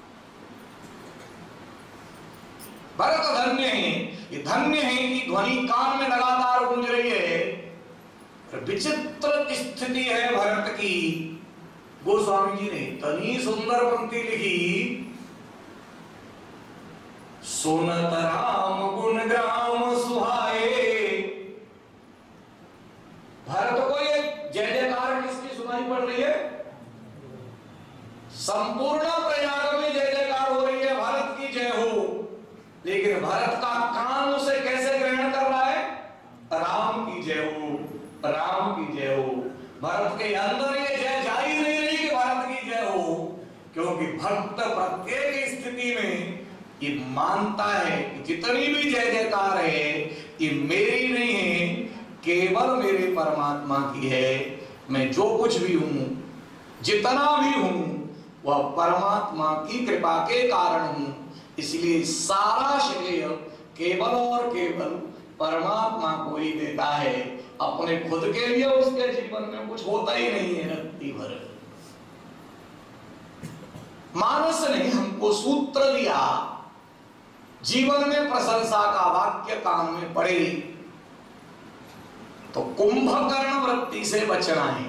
भरत धन्य है, ये धन्य है कि ध्वनि कान में लगातार गूंज रही है। विचित्र स्थिति है भरत की। गोस्वामी जी ने इतनी सुंदर पंक्ति लिखी, सुनत राम गुण ग्राम सुहाए। भरत को ये जय जयकार किसकी सुनाई पड़ रही है? संपूर्ण प्रयाग में जय जयकार हो रही है, भरत की जय हो। लेकिन भरत का कान उसे कैसे ग्रहण कर रहा है? राम की जय हो राम की जय हो। भरत के अंदर ये जय जा ही नहीं रही कि भरत की जय हो, क्योंकि भक्त प्रत्येक स्थिति में ये मानता है कि जितनी भी जय जयकार है ये मेरी नहीं है, केवल मेरे परमात्मा की है। मैं जो कुछ भी हूं, जितना भी हूं, वह परमात्मा की कृपा के कारण हूं। इसलिए सारा श्रेय केवल और केवल परमात्मा को ही देता है। अपने खुद के लिए उसके जीवन में कुछ होता ही नहीं है रत्ती भर। मानस ने हमको सूत्र दिया, जीवन में प्रशंसा का वाक्य कान में पड़े तो कुंभकर्ण वृत्ति से बचना है।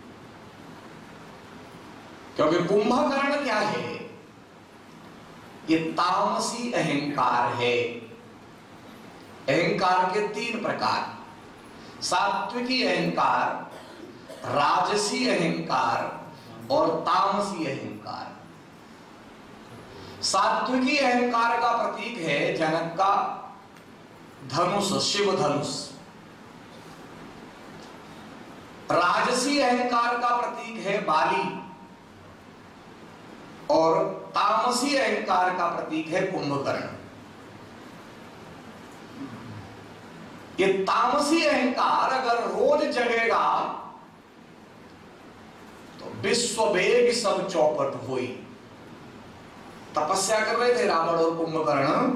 क्योंकि कुंभकर्ण क्या है? ये तामसी अहंकार है। अहंकार के तीन प्रकार, सात्विकी अहंकार, राजसी अहंकार और तामसी अहंकार। सात्विकी अहंकार का प्रतीक है जनक का धनुष, शिव धनुष। राजसी अहंकार का प्रतीक है बाली, और तामसी अहंकार का प्रतीक है कुंभकर्ण। ये तामसी अहंकार अगर रोज जगेगा तो विश्व वेग सब चौपट हुई। तपस्या कर रहे थे रावण और कुंभकर्ण।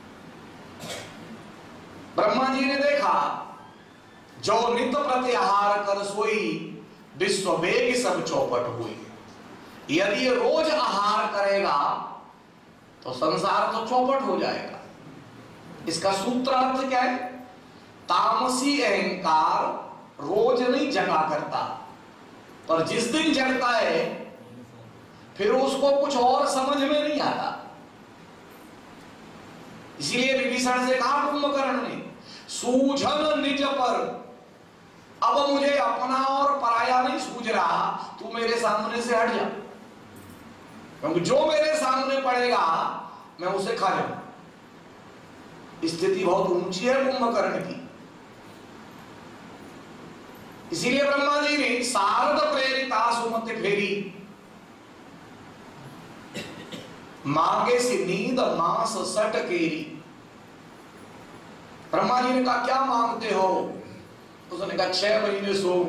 ब्रह्मा जी ने देखा जो नित प्रत्याहार कर सोई, विश्व वेग सब चौपट हुई। यदि ये रोज आहार करेगा तो संसार तो चौपट हो जाएगा। इसका सूत्रार्थ क्या है? तामसी अहंकार रोज नहीं जगा करता, पर जिस दिन जगता है फिर उसको कुछ और समझ में नहीं आता। इसीलिए विभीषण से कहा कुंभकर्ण ने, सूझन निज पर, अब मुझे अपना और पराया नहीं सूझ रहा, तू मेरे सामने से हट जा, क्योंकि जो मेरे सामने पड़ेगा मैं उसे खा जाऊं। स्थिति बहुत ऊंची है कुंभकर्ण की। इसीलिए ब्रह्मा जी ने शारद प्रेरिता सुमति फेरी, मांगे से नींद मास सट केरी। ब्रह्मा जी ने कहा क्या मांगते हो? उसने कहा छह महीने सोऊं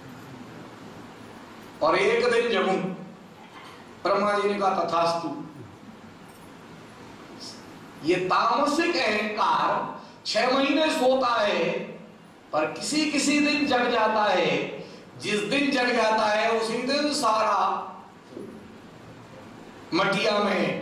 और एक दिन जगूं। ब्रह्मा जी ने कहा तथास्तु। ये तामसिक अहंकार छह महीने सोता है पर किसी किसी दिन जग जाता है। जिस दिन जग जाता है उसी दिन सारा मटिया मेट।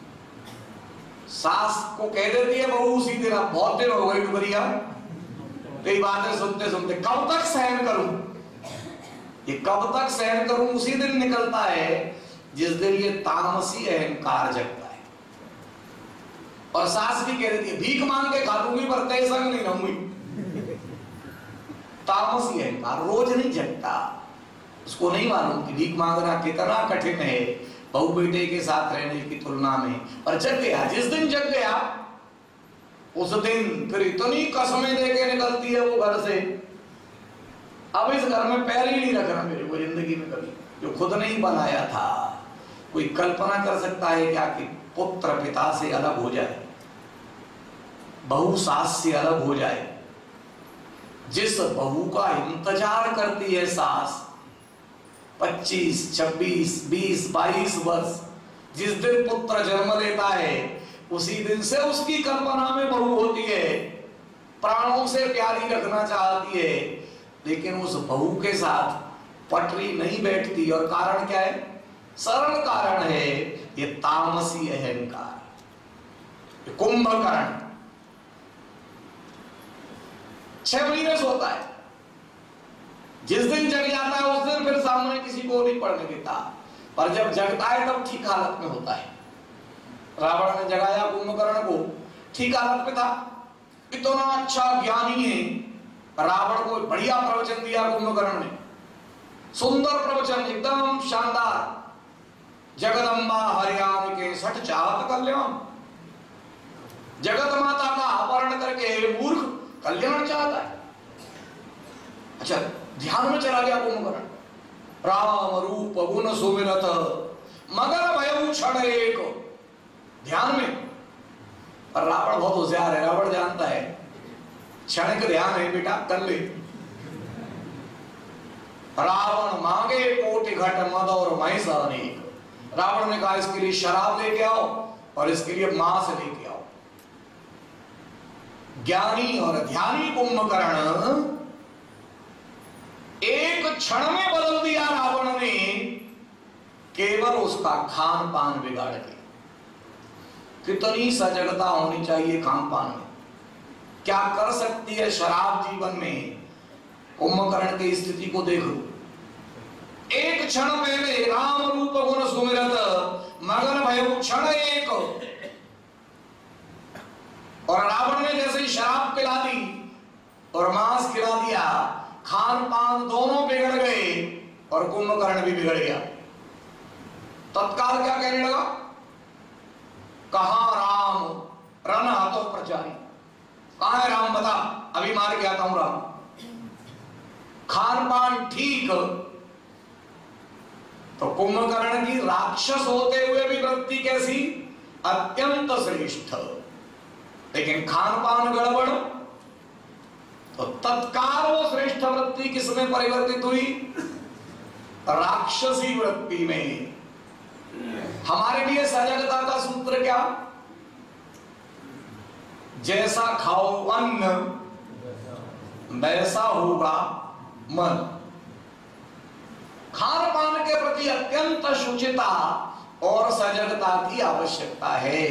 सास को कह देती है बहू उसी दिन, अब बहुत दिन हो गई डुबरिया, कई बातें सुनते सुनते कब तक सहन करूं, ये कब तक सहन करूं, उसी दिन निकलता है जिस दिन ये तामसी अहंकार जगता है। और सास भी कह देती है भीख मांग के खा लूंगी पर तय संग नहीं रहूंगी। तामसी अहंकार रोज नहीं जगता, उसको नहीं मालूम कि भीख मांगना कितना कठिन है बहू बेटे के साथ रहने की तुलना में। पर जग गया, जिस दिन जग गया उस दिन फिर इतनी कसमें देके निकलती है वो घर से, अब इस घर में पैर ही नहीं रखना मेरे को जिंदगी में कभी, जो खुद नहीं बनाया था। कोई कल्पना कर सकता है क्या कि पुत्र पिता से अलग हो जाए, बहू सास से अलग हो जाए। जिस बहू का इंतजार करती है सास पच्चीस छब्बीस बीस बाईस वर्ष, जिस दिन पुत्र जन्म लेता है उसी दिन से उसकी कल्पना में बहू होती है, प्राणों से प्यारी रखना चाहती है, लेकिन उस बहू के साथ पटरी नहीं बैठती। और कारण क्या है? सरल कारण है ये तामसी अहंकार। कुंभकर्ण छह महीने सोता है, जिस दिन जग जाता है उस दिन फिर सामने किसी को नहीं पढ़ने देता, पर जब जगता है तब ठीक हालत में होता है। रावण ने जगाया कुंभकर्ण को, ठीक हालत में था, इतना अच्छा ज्ञानी है। रावण को बढ़िया प्रवचन दिया कुंभकर्ण ने, सुंदर प्रवचन, एकदम शानदार। जगदम्बा हरियाण के सठ चाहत कल्याण, जगत माता का अपहरण करके मूर्ख कल्याण चाहता है। अच्छा, ध्यान में चला गया कुंभकर्ण। राम रूप गुण सुमिरत मगर भयउ क्षण एक, ध्यान में। पर रावण बहुत होशियार है, रावण जानता है क्षणिक ध्यान है बेटा, कर ले। रावण मांगे कोटि घट मद और महिष अनेक। रावण ने कहा इसके लिए शराब लेके आओ और इसके लिए मांस लेके आओ। ज्ञानी और ध्यानी कुंभकर्ण एक क्षण में बदल दिया रावण ने, केवल उसका खान पान बिगाड़ के। कितनी सजगता होनी चाहिए खान पान में, क्या कर सकती है शराब जीवन में। कुंभकर्ण की स्थिति को देखो, एक क्षण पहले राम रूप गुण सुमिरत मगन भयउ क्षण एक, और रावण ने जैसे ही शराब पिला दी और मांस खिला दिया, खान पान दोनों बिगड़ गए और कुंभकर्ण भी बिगड़ गया। तत्काल क्या कहने लगा? कहां राम रन हाथों प्रचारी, कहां है राम बता, अभी मार के आता हूं राम। खान पान ठीक, तो कुंभकर्ण की राक्षस होते हुए भी वृत्ति कैसी? अत्यंत श्रेष्ठ, लेकिन खान पान गड़बड़, तो तत्काल वो श्रेष्ठ वृत्ति किसमें परिवर्तित हुई? राक्षसी वृत्ति में। हमारे लिए सजगता का सूत्र क्या? जैसा खाओ अन्न वैसा होगा मन। खान पान के प्रति अत्यंत शुचिता और सजगता की आवश्यकता है।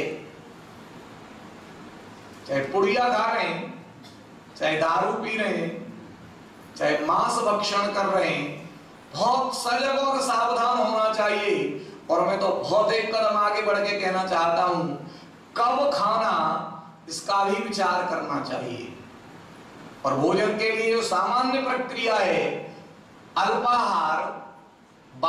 चाहे पुड़िया खा रहे हैं, चाहे दारू पी रहे हैं, चाहे मांस भक्षण कर रहे हैं, बहुत सजग और सावधान होना चाहिए। और मैं तो बहुत एक कदम आगे बढ़ के कहना चाहता हूं, कब खाना इसका भी विचार करना चाहिए। और भोजन के लिए जो सामान्य प्रक्रिया है, अल्पाहार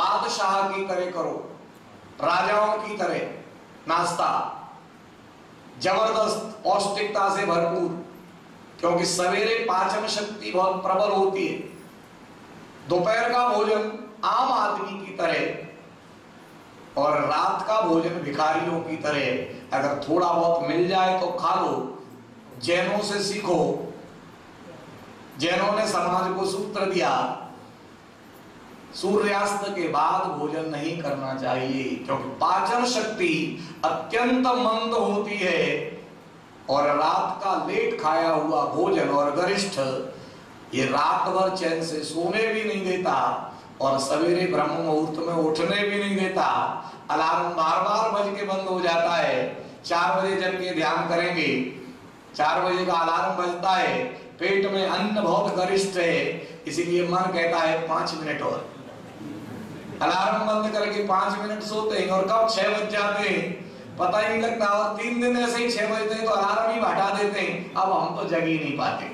बादशाह की तरह करो, राजाओं की तरह नाश्ता, जबरदस्त पौष्टिकता से भरपूर, क्योंकि सवेरे पाचन शक्ति बहुत प्रबल होती है। दोपहर का भोजन आम आदमी की तरह और रात का भोजन भिखारियों की तरह अगर थोड़ा बहुत मिल जाए तो खा लो। जैनों से सीखो, जैनों ने समाज को सूत्र दिया, सूर्यास्त के बाद भोजन नहीं करना चाहिए, क्योंकि पाचन शक्ति अत्यंत मंद होती है और रात का लेट खाया हुआ भोजन और गरिष्ठ ये रात भर चैन से सोने भी नहीं देता और सवेरे ब्रह्म मुहूर्त में उठने भी नहीं देता। अलार्म बार बार बज के बंद हो जाता है। चार बजे जब के ध्यान करेंगे, चार बजे का अलार्म बजता है, पेट में अन्न बहुत गरिष्ठ है, इसलिए मन कहता है पांच मिनट और। अलार्म बंद करके पांच मिनट सोते हैं और कब छह बज जाते हैं पता ही नहीं लगता। और तीन दिन ऐसे ही छह बजते हैं तो अलार्म ही हटा देते हैं, अब हम तो जग ही नहीं पाते।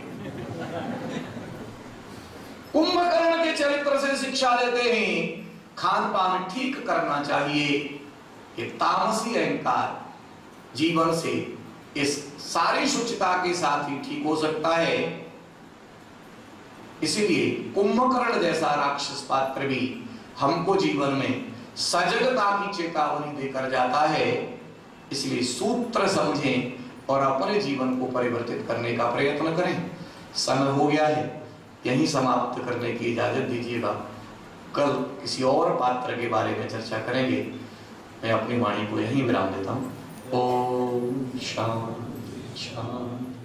कुंभकर्ण के चरित्र से शिक्षा देते हैं खान पान ठीक करना चाहिए। ये तामसी अहंकार जीवन से इस सारी शुचिता के साथ ही ठीक हो सकता है। इसीलिए कुंभकर्ण जैसा राक्षस पात्र भी हमको जीवन में सजगता की चेतावनी देकर जाता है। इसलिए सूत्र समझें और अपने जीवन को परिवर्तित करने का प्रयत्न करें। समय हो गया है, यहीं समाप्त करने की इजाजत दीजिएगा। कल किसी और पात्र के बारे में चर्चा करेंगे। मैं अपनी वाणी को यहीं विराम देता हूँ। ओम शांति शांति।